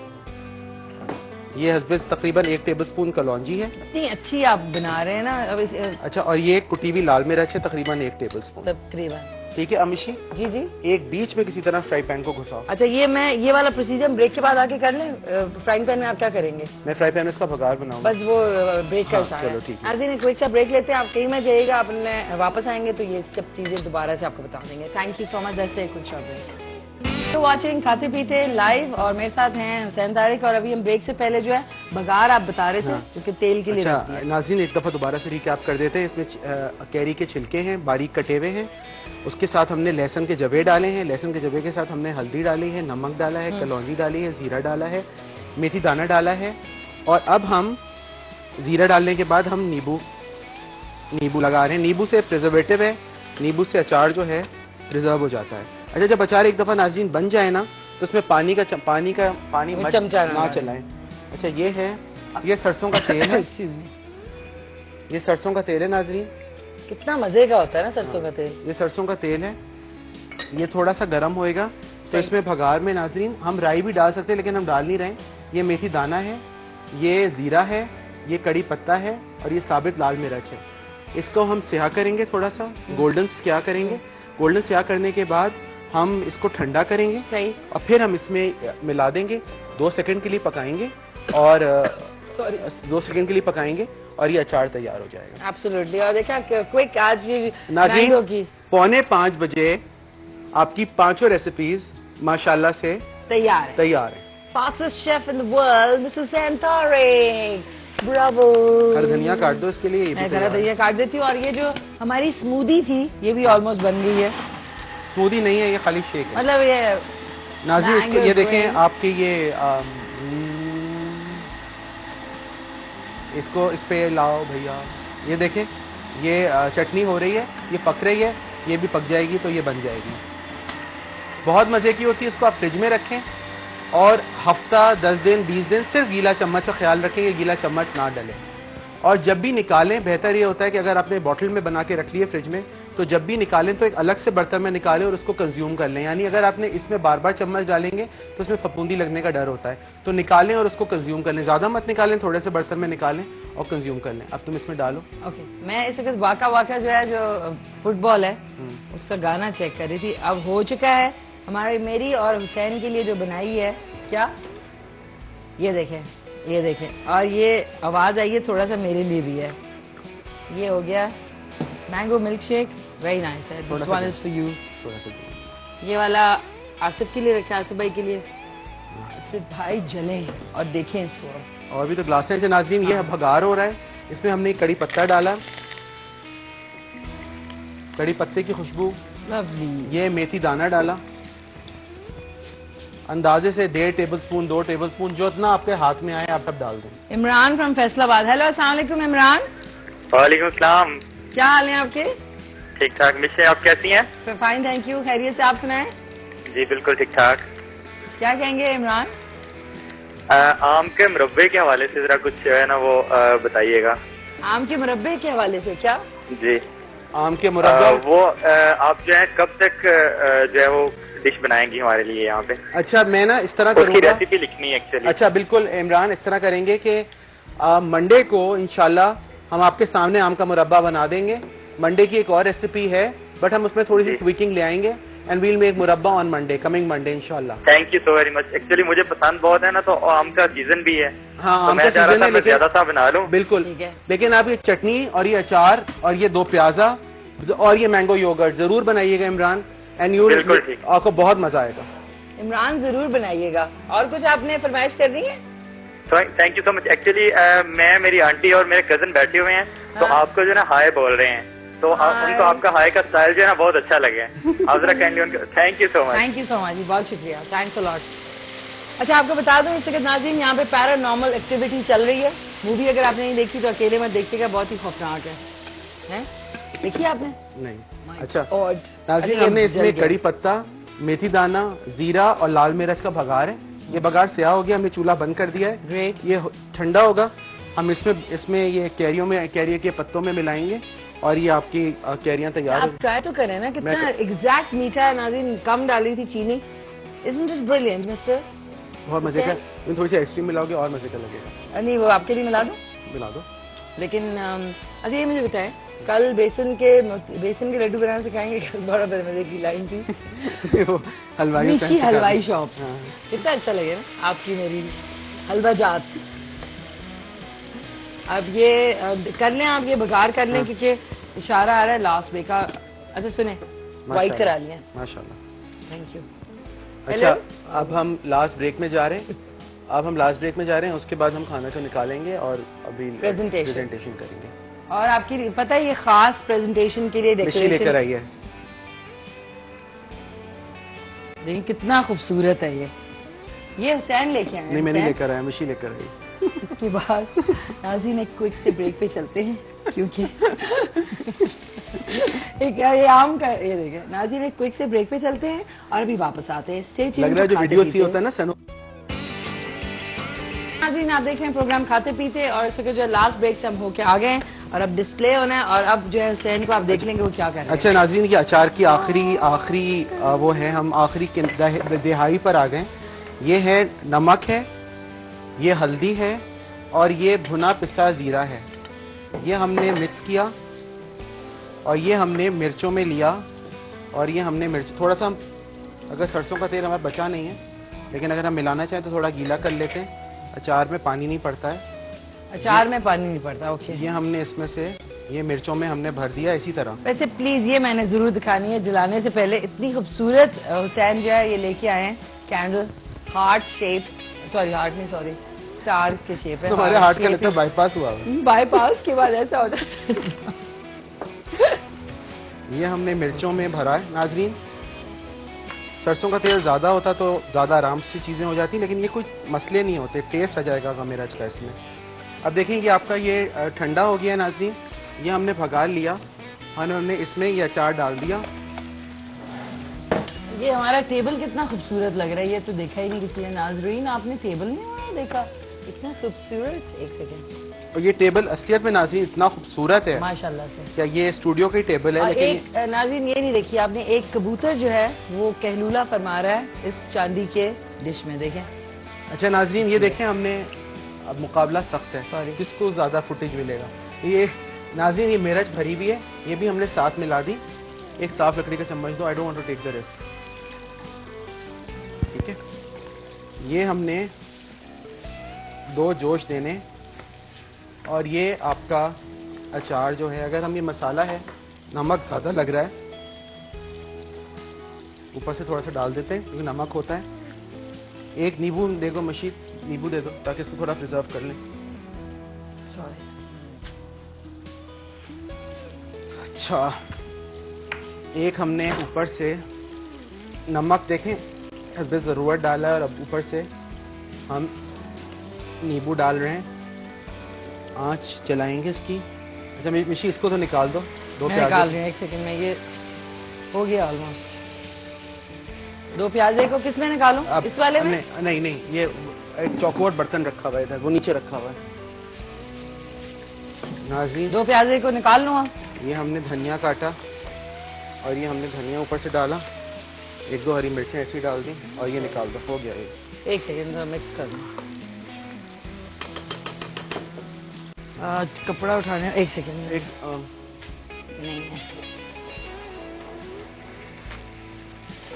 ये हस्बे तकरीबन एक टेबलस्पून कलौंजी है। इतनी अच्छी आप बना रहे हैं ना अब इस, अच्छा, और ये कुटी हुई लाल मिर्च है तकरीबन एक टेबलस्पून। तकरीबन ठीक है अमिशी जी जी। एक बीच में किसी तरह फ्राई पैन को घुसाओ। अच्छा, ये मैं ये वाला प्रोसीजर ब्रेक के बाद आके कर लें? फ्राइंग पैन में आप क्या करेंगे? मैं फ्राई पैन में इसका भगार बनाऊंगा। बस वो ब्रेक का हाँ, इशारा चलो ठीक है। आज क्विक सा ब्रेक लेते हैं। आप कहीं में जाइएगा, अपने वापस आएंगे तो ये सब चीजें दोबारा से आपको बता देंगे। Thank you so much. That's a quick short break. तो वाचिंग खाते पीते लाइव, और मेरे साथ हैं हुसैन तारिक। और अभी हम ब्रेक से पहले जो है बघार आप बता रहे थे, हाँ। क्योंकि तेल के लिए अच्छा, रखती है। नाज़रीन एक दफा दोबारा से रिकैप कर देते हैं। इसमें कैरी के छिलके हैं बारीक कटे हुए हैं, उसके साथ हमने लहसुन के जवे डाले हैं, लहसुन के जवे के साथ हमने हल्दी डाली है, नमक डाला है, कलौंजी डाली है, जीरा डाला है, मेथी दाना डाला है। और अब हम जीरा डालने के बाद हम नींबू नींबू लगा रहे हैं। नींबू से प्रिजर्वेटिव है, नींबू से अचार जो है प्रिजर्व हो जाता है। अच्छा, जब अचार एक दफा नाज़रीन बन जाए ना, तो उसमें पानी का पानी का पानी मत चमचा ना चलाएं। अच्छा, ये है ये सरसों का तेल है। ये सरसों का तेल है नाज़रीन। कितना मजे का होता है ना सरसों का तेल। ये सरसों का तेल है। ये थोड़ा सा गर्म होएगा तो इसमें भगार में नाज़रीन हम राई भी डाल सकते हैं, लेकिन हम डाल नहीं रहे। ये मेथी दाना है, ये जीरा है, ये कड़ी पत्ता है, और ये साबित लाल मिर्च है। इसको हम स्याह करेंगे, थोड़ा सा गोल्डन स्याह करेंगे। गोल्डन स्याह करने के बाद हम इसको ठंडा करेंगे। सही। और फिर हम इसमें मिला देंगे, दो सेकंड के लिए पकाएंगे, और सॉरी दो सेकंड के लिए पकाएंगे और ये अचार तैयार हो जाएगा। एब्सोल्युटली। और देखा क्विक आज ये नाज़रीन मैंगो की पौने पाँच बजे आपकी पांचों रेसिपीज माशाल्लाह से तैयार है। तैयार है। Fastest chef in the world Mrs Hussain Tariq, bravo. हर धनिया काट दो इसके लिए। ये भी मैं तैयार हरा है। धनिया काट देती हूँ। और ये जो हमारी स्मूदी थी ये भी ऑलमोस्ट बन गई है। स्मूदी नहीं है, ये खाली शेक है। मतलब ये नाज़रीन इसके Mango ये देखें drink। आपके ये आम, इसको इस पे लाओ भैया। ये देखें ये आ, चटनी हो रही है, ये पक रही है, ये भी पक जाएगी तो ये बन जाएगी। बहुत मजे की होती है। इसको आप फ्रिज में रखें और हफ्ता दस दिन बीस दिन सिर्फ गीला चम्मच का ख्याल रखें, ये गीला चम्मच ना डले। और जब भी निकालें, बेहतर ये होता है कि अगर आपने बॉटल में बना के रख लिए फ्रिज में, तो जब भी निकालें तो एक अलग से बर्तन में निकालें और उसको कंज्यूम कर लें। यानी अगर आपने इसमें बार बार चम्मच डालेंगे तो उसमें फफूंदी लगने का डर होता है, तो निकालें और उसको कंज्यूम कर लें। ज्यादा मत निकालें, थोड़े से बर्तन में निकालें और कंज्यूम कर लें। अब तुम इसमें डालो। ओके। मैं इस वक्त वाका वाका जो है जो फुटबॉल है उसका गाना चेक कर रही थी। अब हो चुका है हमारी मेरी और हुसैन के लिए जो बनाई है। क्या ये देखें, ये देखें। और ये आवाज आई है थोड़ा सा मेरे लिए भी है। ये हो गया mango milkshake, very nice है। This one is for you. थोड़ा सा ये वाला आसिफ के लिए रखा है, आसिफ भाई के लिए। आसिफ भाई जले और देखें इसको। और भी तो ग्लासें हैं नाज़रीन। ये भगार हो रहा है, इसमें हमने कड़ी पत्ता डाला, कड़ी पत्ते की खुशबू। लवली। ये मेथी दाना डाला, अंदाजे से डेढ़ टेबल स्पून दो टेबल स्पून जो इतना आपके हाथ में आए आप सब डाल दें। इमरान फ्रॉम फैसलाबाद। हेलो, अस्सलाम वालेकुम इमरान। वालेकुम सलाम। क्या हाल है आपके? ठीक ठाक। मिशे आप कैसी हैं? Fine thank you. खैरियत से? आप सुनाएं। जी बिल्कुल ठीक ठाक। क्या कहेंगे इमरान? आम के मुरब्बे के हवाले से जरा कुछ जो है ना वो आ, बताइएगा। आम के मुरब्बे के हवाले से? क्या जी आम के मुरब्बा? वो आ, आप जो है कब तक आ, जो है वो डिश बनाएंगी हमारे लिए यहाँ पे? अच्छा, मैं ना इस तरह उसकी करूंगा। रेसिपी लिखनी है एक्चुअली। अच्छा बिल्कुल इमरान, इस तरह करेंगे कि मंडे को इंशाल्लाह हम आपके सामने आम का मुरब्बा बना देंगे। मंडे की एक और रेसिपी है बट हम उसमें थोड़ी सी ट्विकिंग ले आएंगे and will make murabba on Monday, coming Monday इंशाल्लाह। Thank you so very much. Actually मुझे पसंद बहुत है ना, तो आम का सीजन भी है। हाँ, तो आम मैं का चाह रहा सीजन था है, मैं लेकिन ज्यादा सा बना लूं। बिल्कुल, ठीक है। लेकिन आप ये चटनी और ये अचार और ये दो प्याजा और ये मैंगो योगर्ट जरूर बनाइएगा इमरान, एंड यू बिल्कुल ठीक। आपको बहुत मजा आएगा। इमरान जरूर बनाइएगा। और कुछ आपने फरमाइश कर दी है? Thank you so much. Actually मैं, मेरी आंटी और मेरे कजन बैठे हुए हैं, तो हाँ। आपको जो है ना हाय बोल रहे हैं, तो आप, उनको आपका हाय का स्टाइल जो है ना बहुत अच्छा लगे। आप जरा काइंडली उनको thank you so much. Thank you so much जी, बहुत शुक्रिया, थैंक्स अ लॉट। अच्छा, आपको बता दूं इस वक्त नाज़रीन यहाँ पे पैरानॉर्मल एक्टिविटी चल रही है। मूवी अगर आपने नहीं देखी तो अकेले मत देखिएगा, बहुत ही खौफनाक है। हैं? देखी आपने? नहीं। अच्छा और नाज़रीन, हमने इसमें कड़ी पत्ता, मेथी दाना, जीरा और लाल मिर्च का बघार है। ये बघार स्याह हो गया, हमने चूल्हा बंद कर दिया है। ग्रेट। ये ठंडा होगा, हम इसमें इसमें ये कैरियों में कैरियर के पत्तों में मिलाएंगे और ये आपकी कैरियां तैयार। आप ट्राई तो करें ना, कितना एग्जैक्ट मीठा है नाज़रीन। कम डाली थी चीनी। Isn't it brilliant, mister? बहुत मजे का। तुम थोड़ी सी आइसक्रीम मिलाओगे और मजे का लगेगा। नहीं, वो आपके लिए मिला दो। मिला दो। लेकिन अच्छा ये मुझे बताएं, कल बेसन के बेसन के लड्डू बनाना सिखाएंगे। कल बड़ा मजे की लाइन थी। वो हलवाई मिशी हलवाई शॉप। हाँ। कितना अच्छा लगे ना आपकी मेरी हलवा जात। अब ये कर लें, आप ये बघार कर लें। हाँ। क्योंकि इशारा आ रहा है लास्ट ब्रेक का। अच्छा सुने, वाइट करा लिया। माशाल्लाह, थैंक यू। अच्छा, अब हम लास्ट ब्रेक में जा रहे हैं। अब हम लास्ट ब्रेक में जा रहे हैं, उसके बाद हम खाना को निकालेंगे और अभी प्रेजेंटेशन प्रेजेंटेशन करेंगे। और आपकी पता है ये खास प्रेजेंटेशन के लिए डेकोरेशन लेकर आई है। देखिए कितना खूबसूरत है ये। ये हुसैन लेके आए हैं। नहीं, मैं नहीं लेकर आया, मिशी लेकर आई। के बाद नाज़रीन एक क्विक से ब्रेक पे चलते हैं, क्योंकि एक ये आम का ये देखें नाज़रीन, एक क्विक से ब्रेक पे चलते हैं और अभी वापस आते हैं। Stay tuned. लग रहा है जो वीडियो सी होता है ना सनो। नाज़रीन आप देख रहे हैं प्रोग्राम खाते पीते, और इस वक्त जो है लास्ट ब्रेक से हम होके आ गए हैं और अब डिस्प्ले होना है, और अब जो है हुसैन को आप देख लेंगे वो क्या कर रहे हैं। अच्छा नाज़रीन, ये अचार की आखिरी आखिरी वो है, हम आखिरी दिहाई पर आ गए। ये है नमक है, ये हल्दी है और ये भुना पिसा जीरा है। ये हमने मिक्स किया और ये हमने मिर्चों में लिया, और ये हमने मिर्च थोड़ा सा, अगर सरसों का तेल हमारा बचा नहीं है, लेकिन अगर हम मिलाना चाहें तो थोड़ा गीला कर लेते हैं। अचार में पानी नहीं पड़ता है। अचार में पानी नहीं पड़ता। ओके। ये हमने इसमें से ये मिर्चों में हमने भर दिया इसी तरह। वैसे प्लीज ये मैंने जरूर दिखानी है, जलाने से पहले इतनी खूबसूरत हुसैन जो है ये लेके आए हैं candle, heart shape, sorry heart नहीं सॉरी स्टार के शेप है। तुम्हारे हार्ट का लगता है बाईपास हुआ है। बाईपास के बाद ऐसा हो जाता है। ये हमने मिर्चों में भरा है नाजरीन। सरसों का तेल ज्यादा होता तो ज्यादा आराम से चीजें हो जाती, लेकिन ये कोई मसले नहीं होते, टेस्ट आ जाएगा मिर्च का इसमें। अब देखेंगे आपका ये ठंडा हो गया है नाजरीन, ये हमने भगा लिया और हमने इसमें ये अचार डाल दिया। ये हमारा टेबल कितना खूबसूरत लग रहा है, ये तो देखा ही नहीं किसी ने। नाजरीन आपने टेबल नहीं हमारा देखा, इतना खूबसूरत। एक सेकेंड। और ये टेबल असलियत में नाज़रीन इतना खूबसूरत है माशाल्लाह से। क्या ये स्टूडियो की टेबल है। और लेकिन एक नाज़रीन ये नहीं देखी आपने, एक कबूतर जो है वो कहलूला फरमा रहा है इस चांदी के डिश में, देखें। अच्छा नाज़रीन ये देखें, हमने अब मुकाबला सख्त है, सॉरी किसको ज्यादा फुटेज मिलेगा। ये नाज़रीन ये मिर्च भरी हुई है, ये भी हमने साथ मिला दी। एक साफ लकड़ी का चम्मच दो, I don't want to take the risk. ठीक है, ये हमने दो जोश देने, और ये आपका अचार जो है, अगर हम ये मसाला है नमक ज्यादा लग रहा है, ऊपर से थोड़ा सा डाल देते हैं क्योंकि नमक होता है। एक नींबू देखो मशीद, नींबू दे दो ताकि इसको थोड़ा प्रिजर्व कर लें। सॉरी। अच्छा, एक हमने ऊपर से नमक देखें हस्बे ज़रूरत डाला है, और अब ऊपर से हम नींबू डाल रहे हैं। आंच चलाएंगे इसकी। अच्छा मिशी इसको तो निकाल दो, दो मैं प्याज निकाल रही हूँ एक सेकंड में। ये हो गया ऑलमोस्ट। दो प्याजे को किस में निकालूं? इस वाले में? नहीं नहीं, नहीं ये एक चौकोर बर्तन रखा हुआ है इधर, वो नीचे रखा हुआ है नाज़रीन। दो प्याजे को निकाल लूँ आप? ये हमने धनिया काटा और ये हमने धनिया ऊपर से डाला, एक दो हरी मिर्चें ऐसी डाल दी और ये निकाल दो। हो गया ये। एक सेकंड थोड़ा मिक्स कर दूँ। आज कपड़ा उठाने, एक सेकंड। एक आ, नहीं है।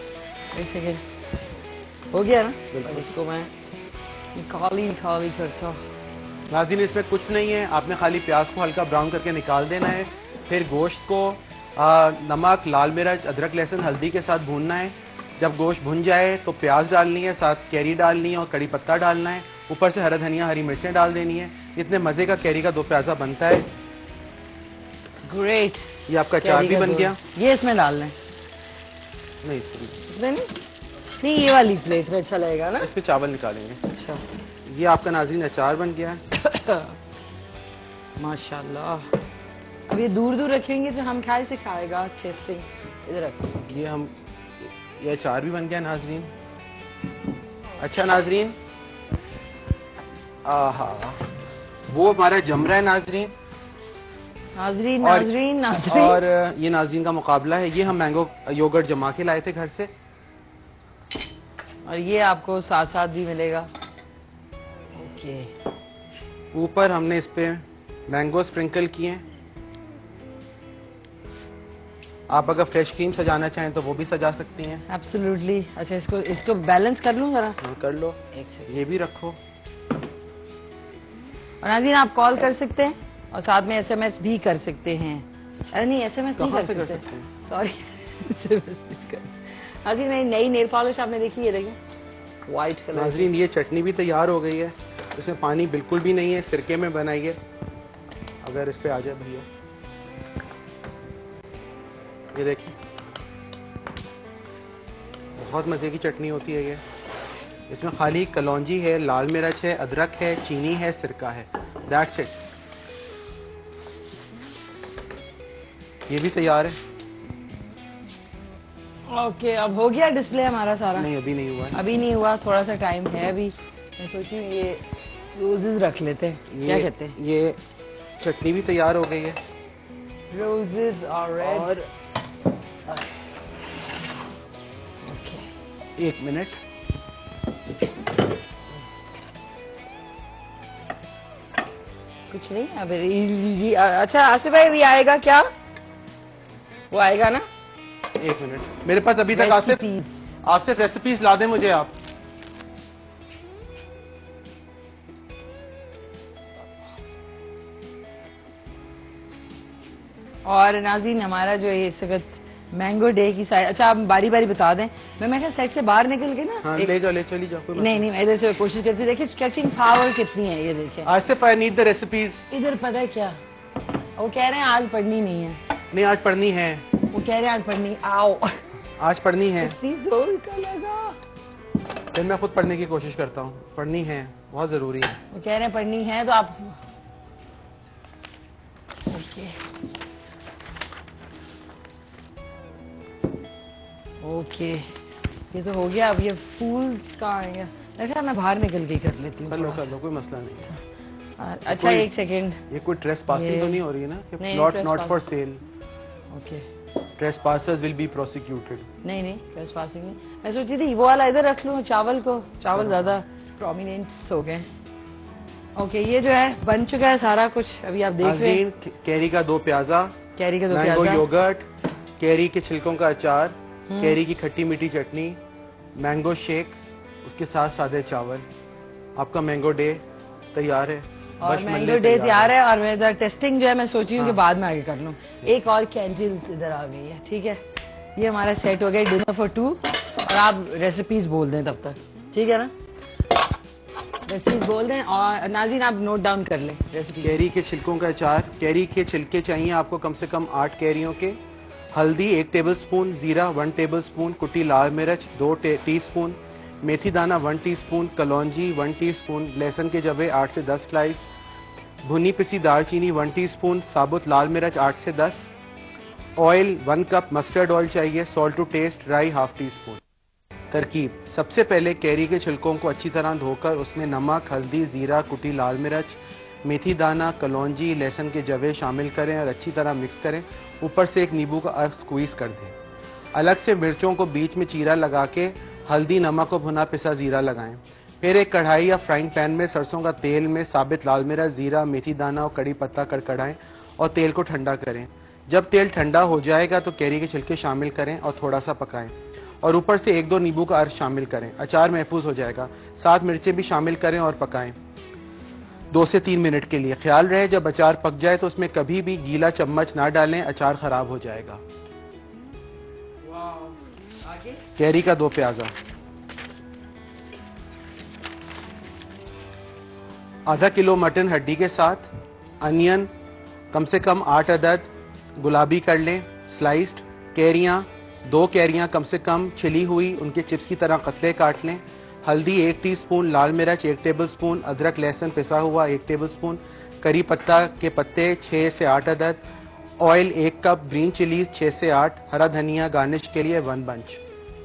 एक सेकेंड, हो गया ना? इसको मैं निकाली निकाली करता हूँ। नाज़रीन, इसमें कुछ नहीं है, आपने खाली प्याज को हल्का ब्राउन करके निकाल देना है। फिर गोश्त को आ, नमक, लाल मिर्च, अदरक, लहसुन, हल्दी के साथ भूनना है। जब गोश्त भुन जाए तो प्याज डालनी है, साथ कैरी डालनी है और कड़ी पत्ता डालना है। ऊपर से हरा धनिया, हरी मिर्चें डाल देनी है। इतने मजे का कैरी का दो प्याजा बनता है। ग्रेट। ये आपका चार भी बन गया। ये इसमें डालना है? नहीं, इसमें नहीं नहीं, ये वाली प्लेट में अच्छा लगेगा ना? इस पे चावल निकालेंगे। अच्छा, ये आपका नाज़रीन अचार बन गया। माशाल्लाह। अब ये दूर दूर रखेंगे जो हम खाए से खाएगा टेस्टिंग। इधर रखो। ये हम ये अचार भी बन गया नाज़रीन। अच्छा नाज़रीन, आहा, वो हमारा जम रहा है नाज़रीन। नाज़रीन नाज़रीन नाज़रीन। और ये नाज़रीन का मुकाबला है। ये हम मैंगो योगर्ट जमा के लाए थे घर से, और ये आपको साथ साथ भी मिलेगा। ओके। ऊपर हमने इस पे मैंगो स्प्रिंकल किए हैं। आप अगर फ्रेश क्रीम सजाना चाहें तो वो भी सजा सकती हैं। एब्सोल्युटली। अच्छा, इसको इसको बैलेंस कर लूं जरा? हाँ, कर लो। एक सेकंड, ये भी रखो। और नाज़रीन, आप कॉल कर सकते हैं और साथ में एसएमएस भी कर सकते हैं। अरे नहीं, एसएमएस नहीं कर सकते, सॉरी। नाज़रीन, मेरी नई नेल पॉलिश आपने देखी? ये देखिए, व्हाइट कलर। नाज़रीन, ये चटनी भी तैयार हो गई है। इसमें पानी बिल्कुल भी नहीं है, सिरके में बनाई है। अगर इस पे आ जाए भैया, ये देखिए, बहुत मजे की चटनी होती है ये। इसमें खाली कलौंजी है, लाल मिर्च है, अदरक है, चीनी है, सिरका है। That's it. ये भी तैयार है। ओके okay, अब हो गया डिस्प्ले हमारा सारा? नहीं, अभी नहीं हुआ है। अभी नहीं हुआ, थोड़ा सा टाइम है अभी। मैं सोची ये रोजेस रख लेते हैं। क्या कहते हैं? ये चटनी भी तैयार हो गई है। रोजेस और रेड। और ओके, एक मिनट। कुछ नहीं अभी। अच्छा, आसिफ भाई भी आएगा क्या? वो आएगा ना? एक मिनट, मेरे पास अभी तक आसिफ आसिफ रेसिपीज ला दे मुझे आप। और नाज़रीन, हमारा जो है इस वक्त मैंगो डे की साइड। अच्छा, आप बारी बारी बता दें। मैं मैं सेट से बाहर निकल के ना। हाँ, एक... ले जाओ, ले चली जाओ। कोई नहीं नहीं, मैं इधर से कोशिश करती। देखिए स्ट्रेचिंग पावर कितनी है, ये देखिए। Asif, I need the recipes. इधर पता है क्या, वो कह रहे हैं आज पढ़नी नहीं है। नहीं, आज पढ़नी है। वो कह रहे हैं आज पढ़नी। आओ, आज पढ़नी है। इतनी जोर का लगा। फिर मैं खुद पढ़ने की कोशिश करता हूँ। पढ़नी है, बहुत जरूरी है। वो कह रहे हैं पढ़नी है तो आप। ओके ओके, ये तो हो गया। अब ये फूल्स कहाँ आएंगे? देखा, मैं बाहर निकल के कर लेती हूँ। कर लो कर लो, कोई मसला नहीं। अच्छा, एक सेकेंड। ये कोई ट्रेस पासिंग तो नहीं हो रही है ना? नहीं, not not for sale. Okay. Trespassers will be prosecuted. नहीं नहीं, ट्रेस पासिंग नहीं। मैं सोची थी वो वाला इधर रख लूँ, चावल को। चावल ज्यादा प्रोमिनेंट हो गए। ओके, ये जो है बन चुका है सारा कुछ। अभी आप देख रहे हैं कैरी का दो प्याजा, कैरी का दो मैंगो प्याजा, योगर्ट, कैरी के छिलकों का अचार, कैरी की खट्टी मीठी चटनी, मैंगो शेक, उसके साथ सादे चावल। आपका मैंगो डे तैयार है। और मैंगो डे तैयार है। और मैं इधर टेस्टिंग जो है मैं सोची हूँ कि बाद में आगे कर लूँ। एक और कैंडल्स इधर आ गई है। ठीक है, ये हमारा सेट हो गया डिनर फॉर टू। और आप रेसिपीज बोल दें तब तक, ठीक है ना? रेसिपीज बोल दें और नाज़रीन आप नोट डाउन कर लें रेसिपी। कैरी के छिलकों का अचार। कैरी के छिलके चाहिए आपको कम से कम आठ कैरियों के। हल्दी एक टेबलस्पून, जीरा वन टेबलस्पून, कुटी लाल मिर्च दो टीस्पून, मेथी दाना वन टीस्पून, कलौंजी वन टीस्पून, लहसुन के जवे आठ से दस स्लाइस, भुनी पिसी दालचीनी वन टीस्पून, साबुत लाल मिर्च आठ से दस, oil one cup, mustard oil चाहिए, सॉल्ट टू टेस्ट, राई हाफ टी स्पून। तरकीब: सबसे पहले कैरी के छिलकों को अच्छी तरह धोकर उसमें नमक, हल्दी, जीरा, कुटी लाल मिर्च, मेथी दाना, कलौंजी, लहसुन के जवे शामिल करें और अच्छी तरह मिक्स करें। ऊपर से एक नींबू का अर्क स्क्वीज कर दें। अलग से मिर्चों को बीच में चीरा लगा के हल्दी, नमक और भुना पिसा जीरा लगाएं। फिर एक कढ़ाई या फ्राइंग पैन में सरसों का तेल में साबित लाल मिर्च, जीरा, मेथी दाना और कड़ी पत्ता कड़कड़ाएं और तेल को ठंडा करें। जब तेल ठंडा हो जाएगा तो कैरी के छिलके शामिल करें और थोड़ा सा पकाएं। और ऊपर से एक दो नींबू का अर्श शामिल करें। अचार महफूज हो जाएगा। सात मिर्चें भी शामिल करें और पकाएं दो से तीन मिनट के लिए। ख्याल रहे जब अचार पक जाए तो उसमें कभी भी गीला चम्मच ना डालें, अचार खराब हो जाएगा। कैरी का दो प्याजा, आधा किलो मटन हड्डी के साथ, अनियन कम से कम आठ अदद गुलाबी कर लें स्लाइस्ड, कैरियां दो कैरियां कम से कम छिली हुई उनके चिप्स की तरह कतले काट लें, हल्दी एक टीस्पून, लाल मिर्च एक टेबलस्पून, अदरक लहसुन पिसा हुआ एक टेबलस्पून, करी पत्ता के पत्ते छह से आठ अदद, ऑयल एक कप, ग्रीन चिलीज छह से आठ, हरा धनिया गार्निश के लिए वन बंच।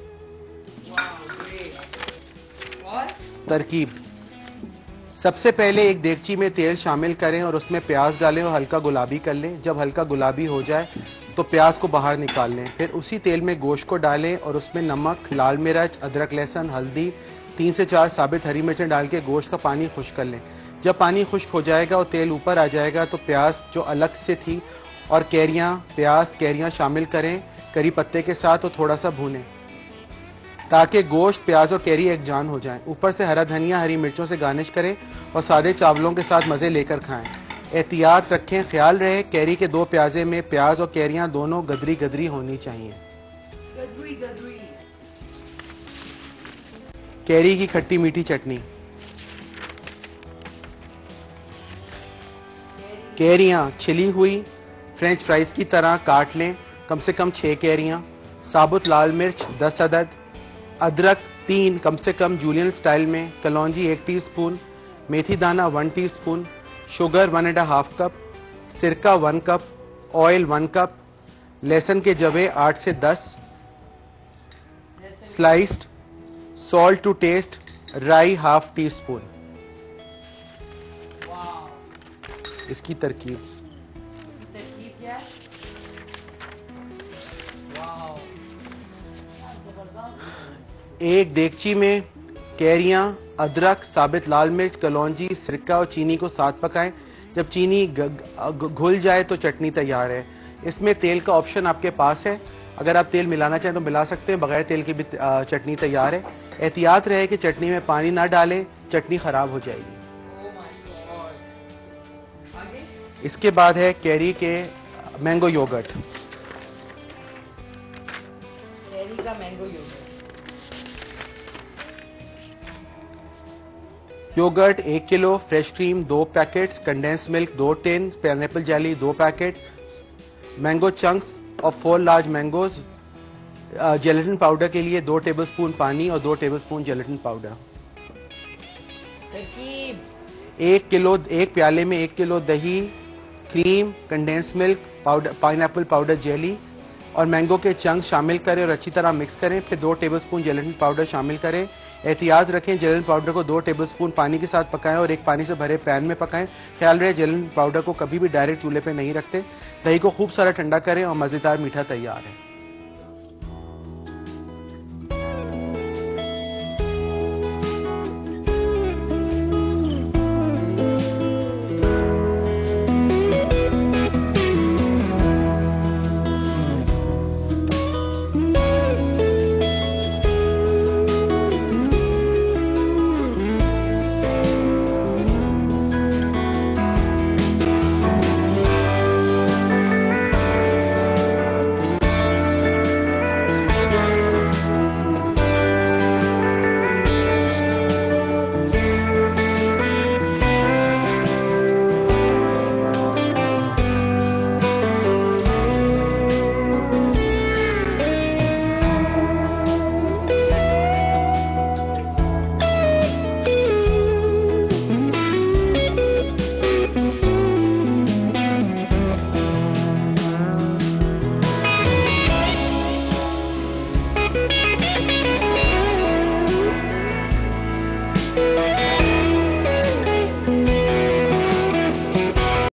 तरकीब, सबसे पहले एक देगची में तेल शामिल करें और उसमें प्याज डालें और हल्का गुलाबी कर लें। जब हल्का गुलाबी हो जाए तो प्याज को बाहर निकाल लें। फिर उसी तेल में गोश्त को डालें और उसमें नमक, लाल मिर्च, अदरक लहसुन, हल्दी, तीन से चार साबित हरी मिर्चें डाल के गोश्त का पानी खुश्क कर लें। जब पानी खुश्क हो जाएगा और तेल ऊपर आ जाएगा तो प्याज जो अलग से थी और कैरियां प्याज कैरियां शामिल करें करी पत्ते के साथ और थोड़ा सा भूनें ताकि गोश्त, प्याज और कैरी एक जान हो जाएं। ऊपर से हरा धनिया, हरी मिर्चों से गार्निश करें और सादे चावलों के साथ मजे लेकर खाएं। एहतियात रखें, ख्याल रहे कैरी के दो प्याजे में प्याज और कैरियां दोनों गदरी गदरी होनी चाहिए। गदरी गदरी। कैरी की खट्टी मीठी चटनी, कैरियां छिली हुई फ्रेंच फ्राइज की तरह काट लें, कम से कम छह कैरियां, साबुत लाल मिर्च दस अदद, अदरक तीन कम से कम जूलियन स्टाइल में, कलौंजी एक टीस्पून, मेथी दाना one teaspoon, sugar one and half cup, सिरका one cup, oil one cup, लहसुन के जवे आठ से दस स्लाइस्ड, सॉल्ट टू टेस्ट, राई हाफ टी स्पून। इसकी तरकीब, तरकीब क्या है? एक देगची में कैरियां, अदरक, साबित लाल मिर्च, कलौंजी, सिरका और चीनी को साथ पकाएं। जब चीनी घुल जाए तो चटनी तैयार है। इसमें तेल का ऑप्शन आपके पास है, अगर आप तेल मिलाना चाहें तो मिला सकते हैं, बगैर तेल की भी चटनी तैयार है। एहतियात रहे कि चटनी में पानी ना डालें, चटनी खराब हो जाएगी। इसके बाद है कैरी के मैंगो योगर्ट। कैरी का मैंगो योगर्ट। योगर्ट एक किलो, फ्रेश क्रीम दो पैकेट्स, कंडेंस मिल्क दो टिन, पाइनएप्पल जेली दो पैकेट, मैंगो चंक्स और four large mangoes, gelatin powder के लिए दो टेबलस्पून पानी और दो टेबलस्पून जेलेटिन पाउडर। तरकीब, एक किलो एक प्याले में एक किलो दही, cream, condense milk, powder, pineapple powder jelly और मैंगो के चंक्स शामिल करें और अच्छी तरह मिक्स करें। फिर दो टेबलस्पून जेलेटिन पाउडर शामिल करें। एहतियात रखें, जेलेटिन पाउडर को दो टेबलस्पून पानी के साथ पकाएं और एक पानी से भरे पैन में पकाएं। ख्याल रहे जेलेटिन पाउडर को कभी भी डायरेक्ट चूल्हे पे नहीं रखते। दही को खूब सारा ठंडा करें और मजेदार मीठा तैयार है।